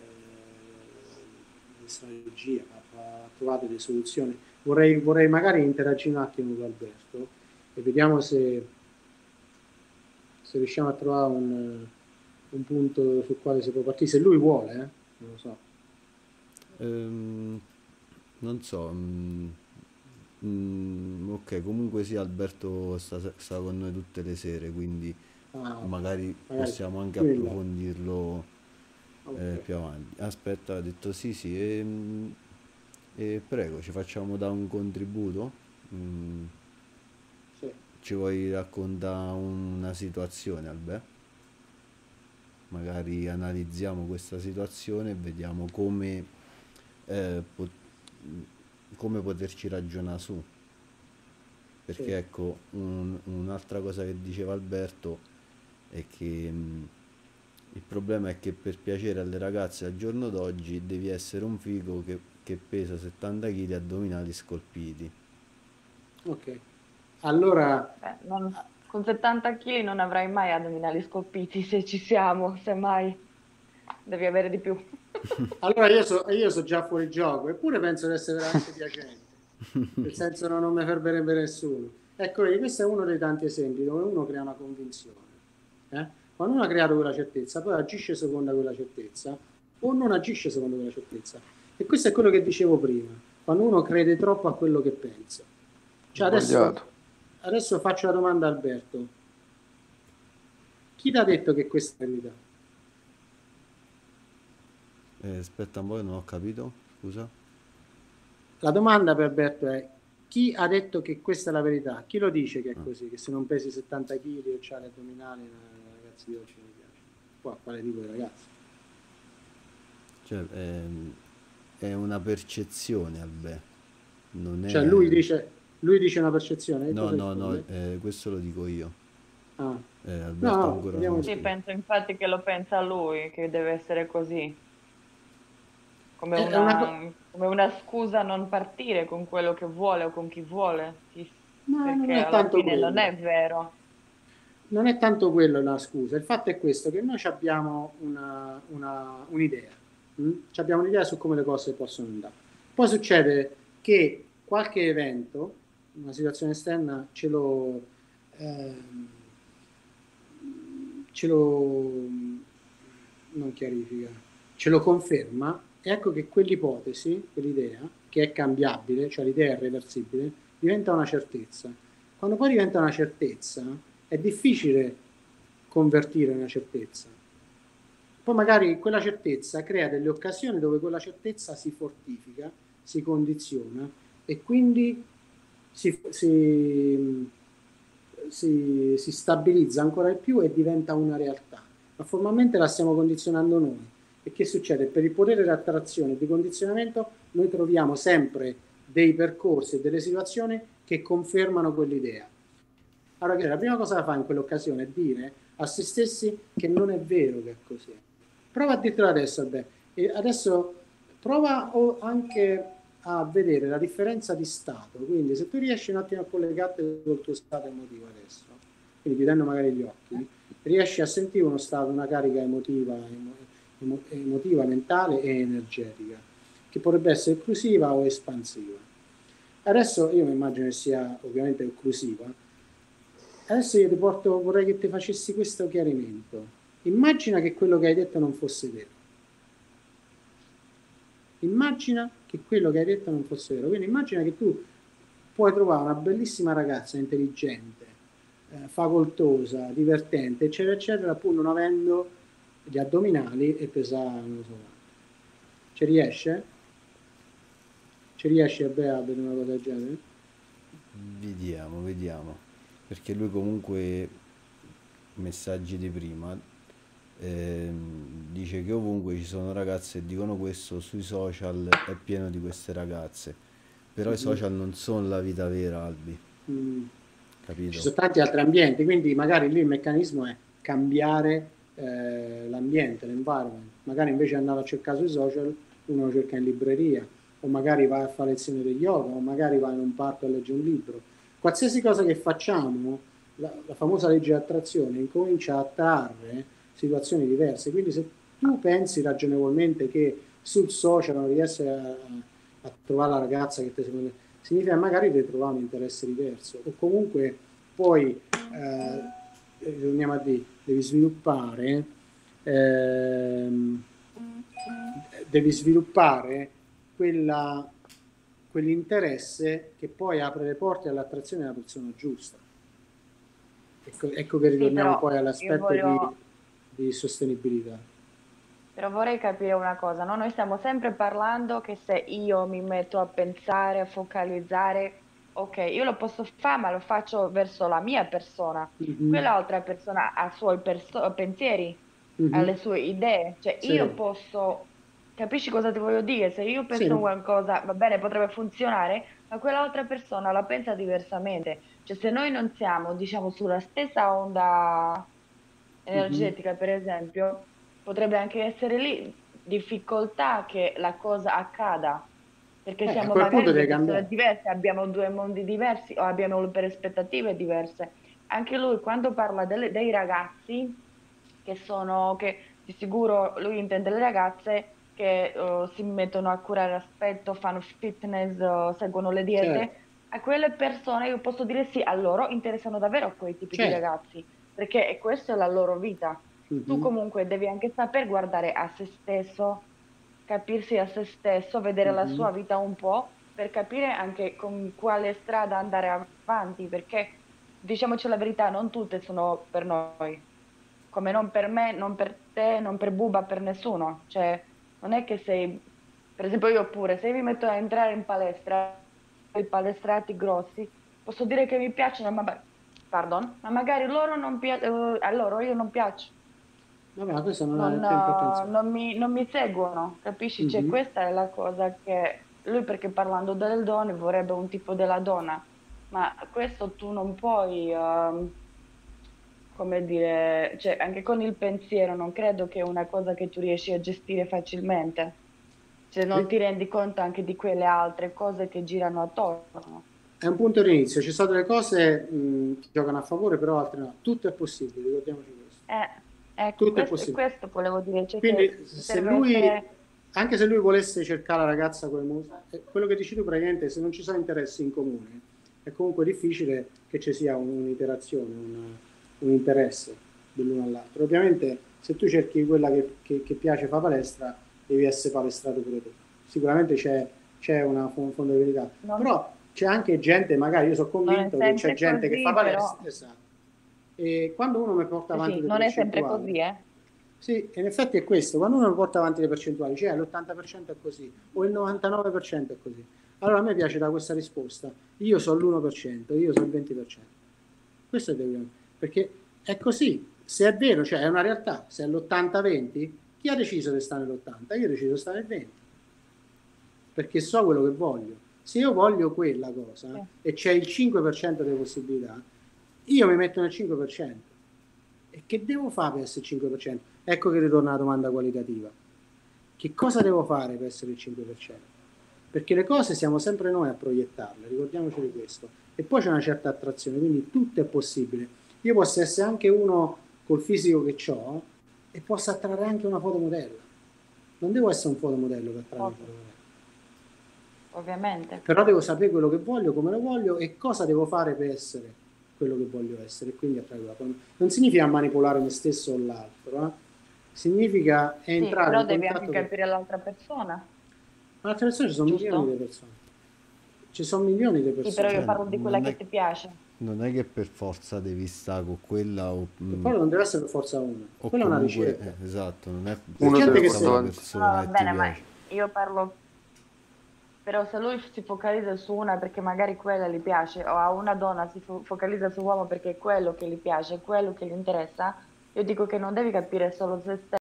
delle strategie, a, a trovare delle soluzioni. Vorrei, vorrei magari interagire un attimo con Alberto e vediamo se, se riusciamo a trovare un, un punto sul quale si può partire, se lui vuole, eh? Non lo so. Ehm, non so, mm, mm, ok, comunque sia Alberto sta, sta con noi tutte le sere, quindi Ah, magari magari possiamo anche lui là. approfondirlo eh, Ok. più avanti. Aspetta, ha detto sì, sì, e, e prego, ci facciamo da un contributo? Mm, Sì. ci vuoi raccontare una situazione, Alberto? Magari analizziamo questa situazione e vediamo come, eh, pot- come poterci ragionare su. Perché Sì. ecco, un- un'altra cosa che diceva Alberto è che mh, il problema è che per piacere alle ragazze al giorno d'oggi devi essere un figo che, che pesa settanta chili addominali scolpiti. Ok. Allora, Beh, non- con settanta chili non avrai mai addominali scolpiti se ci siamo, semmai devi avere di più. allora io so, io so già fuori gioco, eppure penso di essere veramente piacente, nel senso no, non mi fermerebbe nessuno. Ecco, vedi, questo è uno dei tanti esempi dove uno crea una convinzione. eh? Quando uno ha creato quella certezza, poi agisce secondo quella certezza o non agisce secondo quella certezza. E questo è quello che dicevo prima, quando uno crede troppo a quello che pensa. Cioè adesso, Sbagliato. adesso faccio la domanda a Alberto. Chi ti ha detto che questa è la verità? Eh, aspetta un po', non ho capito, scusa. La domanda per Alberto è: chi ha detto che questa è la verità? Chi lo dice che è Ah. così? Che se non pesi settanta chili o c'hai le addominali, i ragazzi di oggi non mi piace. Qua, quale tipo di ragazzi? Cioè, ehm, è una percezione, Alberto. Non Cioè è... lui dice, lui dice una percezione. E No, cosa no, no, risponde? eh, questo lo dico io. Ah. Eh, No, Alberto no, ancora vediamo non... Sì, di- penso infatti che lo pensa lui, che deve essere così, come è una co- una, come una scusa a non partire con quello che vuole o con chi vuole, chi- no, non perché è alla tanto fine non quello. è vero. Non è tanto quello la scusa. Il fatto è questo, che noi ci abbiamo una, una- un'idea. mm? Ci abbiamo un'idea su come le cose possono andare. Poi succede che qualche evento, una situazione esterna, ce lo, ehm, ce lo non chiarifica, ce lo conferma, e ecco che quell'ipotesi, quell'idea, che è cambiabile, cioè l'idea è reversibile, diventa una certezza. Quando poi diventa una certezza, è difficile convertire una certezza. Poi magari quella certezza crea delle occasioni dove quella certezza si fortifica, si condiziona e quindi si, si, si, si stabilizza ancora di più e diventa una realtà. Ma formalmente la stiamo condizionando noi. E che succede? Per il potere di attrazione e di condizionamento noi troviamo sempre dei percorsi e delle situazioni che confermano quell'idea. Allora, la prima cosa da fare in quell'occasione è dire a se stessi che non è vero che è così. Prova a dirtelo adesso, Alberto. E adesso prova o anche a vedere la differenza di stato. Quindi se tu riesci un attimo a collegarti col tuo stato emotivo adesso, quindi chiudendo magari gli occhi, riesci a sentire uno stato, una carica emotiva, emo, emo, emotiva, mentale e energetica, che potrebbe essere occlusiva o espansiva. Adesso io mi immagino che sia ovviamente occlusiva. Adesso io ti porto, vorrei che ti facessi questo chiarimento. Immagina che quello che hai detto non fosse vero. Immagina che quello che hai detto non fosse vero. Quindi immagina che tu puoi trovare una bellissima ragazza intelligente, eh, facoltosa, divertente, eccetera, eccetera, pur non avendo gli addominali e pesare, non so quanto. Ci riesce? Ci riesci a Bea a vedere una cosa del genere? Vediamo, vediamo. Perché lui comunque, messaggi di prima, ehm, dice che ovunque ci sono ragazze che dicono questo, sui social è pieno di queste ragazze. Però i Mhm. social non sono la vita vera, Albi, Mm. Ci capito? sono tanti altri ambienti, quindi magari lì il meccanismo è cambiare eh, l'ambiente, l'environment. Magari invece di andare a cercare sui social, uno lo cerca in libreria, o magari va a fare lezioni di yoga, o magari va in un parco a leggere un libro. Qualsiasi cosa che facciamo, la, la famosa legge di attrazione incomincia a attrarre situazioni diverse. Quindi se tu pensi ragionevolmente che sul social non riesci a, a trovare la ragazza che ti secondo significa magari di trovare un interesse diverso, o comunque poi eh, torniamo a dire, devi sviluppare ehm, devi sviluppare quella, quell'interesse che poi apre le porte all'attrazione della persona giusta. Ecco, ecco che Sì, ritorniamo però poi io all'aspetto di, voglio, di sostenibilità. però vorrei capire una cosa, no? Noi stiamo sempre parlando che se io mi metto a pensare, a focalizzare, ok, io lo posso fare, ma lo faccio verso la mia persona. Mhm, Quell'altra persona ha i suoi perso- pensieri, ha mhm. le sue idee. Cioè, io Sì, posso, capisci cosa ti voglio dire? Se io penso sì, qualcosa, va bene, potrebbe funzionare, ma quell'altra persona la pensa diversamente. Cioè, se noi non siamo, diciamo, sulla stessa onda mhm. energetica, per esempio, potrebbe anche essere lì difficoltà che la cosa accada, perché Eh, a siamo quel punto magari due devi persone cambiare. diverse, abbiamo due mondi diversi o abbiamo le prospettive diverse. Anche lui, quando parla delle- dei ragazzi, che sono, che di sicuro lui intende le ragazze che eh, si mettono a curare l'aspetto, fanno fitness, eh, seguono le Certo, diete, a quelle persone io posso dire sì, a loro interessano davvero quei tipi di certo. ragazzi perché questa è la loro vita. Tu Mhm, comunque devi anche saper guardare a se stesso, capirsi a se stesso, vedere la mhm. sua vita un po' per capire anche con quale strada andare avanti, perché diciamoci la verità, non tutte sono per noi, come non per me, non per te, non per Buba, per nessuno. Cioè, non è che sei, per esempio io pure, se mi metto a entrare in palestra, i palestrati grossi, posso dire che mi piacciono, ma pardon, ma magari loro non pia- eh, a loro io non piaccio, Vabbè, ma questo non non, ha tempo a eh, pensare. non mi, non mi seguono, capisci? Cioè, Mhm. questa è la cosa che lui, perché parlando delle donne, vorrebbe un tipo della donna, ma questo tu non puoi, ehm, come dire, cioè, anche con il pensiero, non credo che è una cosa che tu riesci a gestire facilmente, se non E- ti rendi conto anche di quelle altre cose che girano attorno. È un punto di inizio, ci sono delle cose mh, che giocano a favore, però altre no. Tutto è possibile, ricordiamoci questo. Eh, ecco, Tutto è questo, possibile. questo volevo dire, cioè che Quindi se serve lui, essere... anche se lui volesse cercare la ragazza con le mu- eh, quello che dici tu praticamente, se non ci sono interessi in comune, è comunque difficile che ci sia un- un'interazione, un, un interesse dell'uno all'altro. Ovviamente se tu cerchi quella che, che- che piace fa palestra, devi essere palestrato pure tu. Sicuramente c'è c'è una fon- fondo di verità, Non, però c'è anche gente, magari io sono non è convinto che c'è sempre gente che fa così, però... palestra, esatto, e quando uno mi porta Sì, avanti sì, le non è sempre percentuali, così, eh. sì, in effetti è questo, quando uno porta avanti le percentuali, cioè l'ottanta per cento è così, o il novantanove per cento è così. Allora a me piace da questa risposta, io sono l'uno per cento, io sono il venti per cento. Questo è il perché è così, se è vero, cioè è una realtà, se è l'ottanta venti, chi ha deciso di stare nell'ottanta? Io ho deciso di stare nel venti, perché so quello che voglio. Se io voglio quella cosa Sì. e c'è il cinque per cento delle possibilità, io mi metto nel cinque per cento. E che devo fare per essere il cinque per cento? Ecco che ritorna la domanda qualitativa. Che cosa devo fare per essere il cinque per cento? perché le cose siamo sempre noi a proiettarle, ricordiamoci di questo. E poi c'è una certa attrazione, quindi tutto è possibile. Io posso essere anche uno col fisico che ho e posso attrarre anche una fotomodella. Non devo essere un fotomodello per attrarre una fotomodella. Ovviamente. Però devo sapere quello che voglio, come lo voglio e cosa devo fare per essere quello che voglio essere. Quindi attrarre la fotomodella. Non significa manipolare me stesso o l'altro, eh? Significa entrare sì, però in devi contatto anche con... capire l'altra persona. L'altra persona ci sono Giusto? milioni di persone. Ci sono milioni di persone. Sì, però io Cioè, parlo di quella non che è, ti piace. non è che per forza devi stare con quella o, E mm, poi non deve essere per forza una. o Quella è una comunque, ricerca. eh, esatto, non è per C'è Uno gente deve che forza se... una portare persona No, va che ti bene, ma piace. io parlo. Però se lui si focalizza su una perché magari quella gli piace, o a una donna si fo- focalizza su un uomo perché è quello che gli piace, è quello che gli interessa, io dico che non devi capire solo se stesso.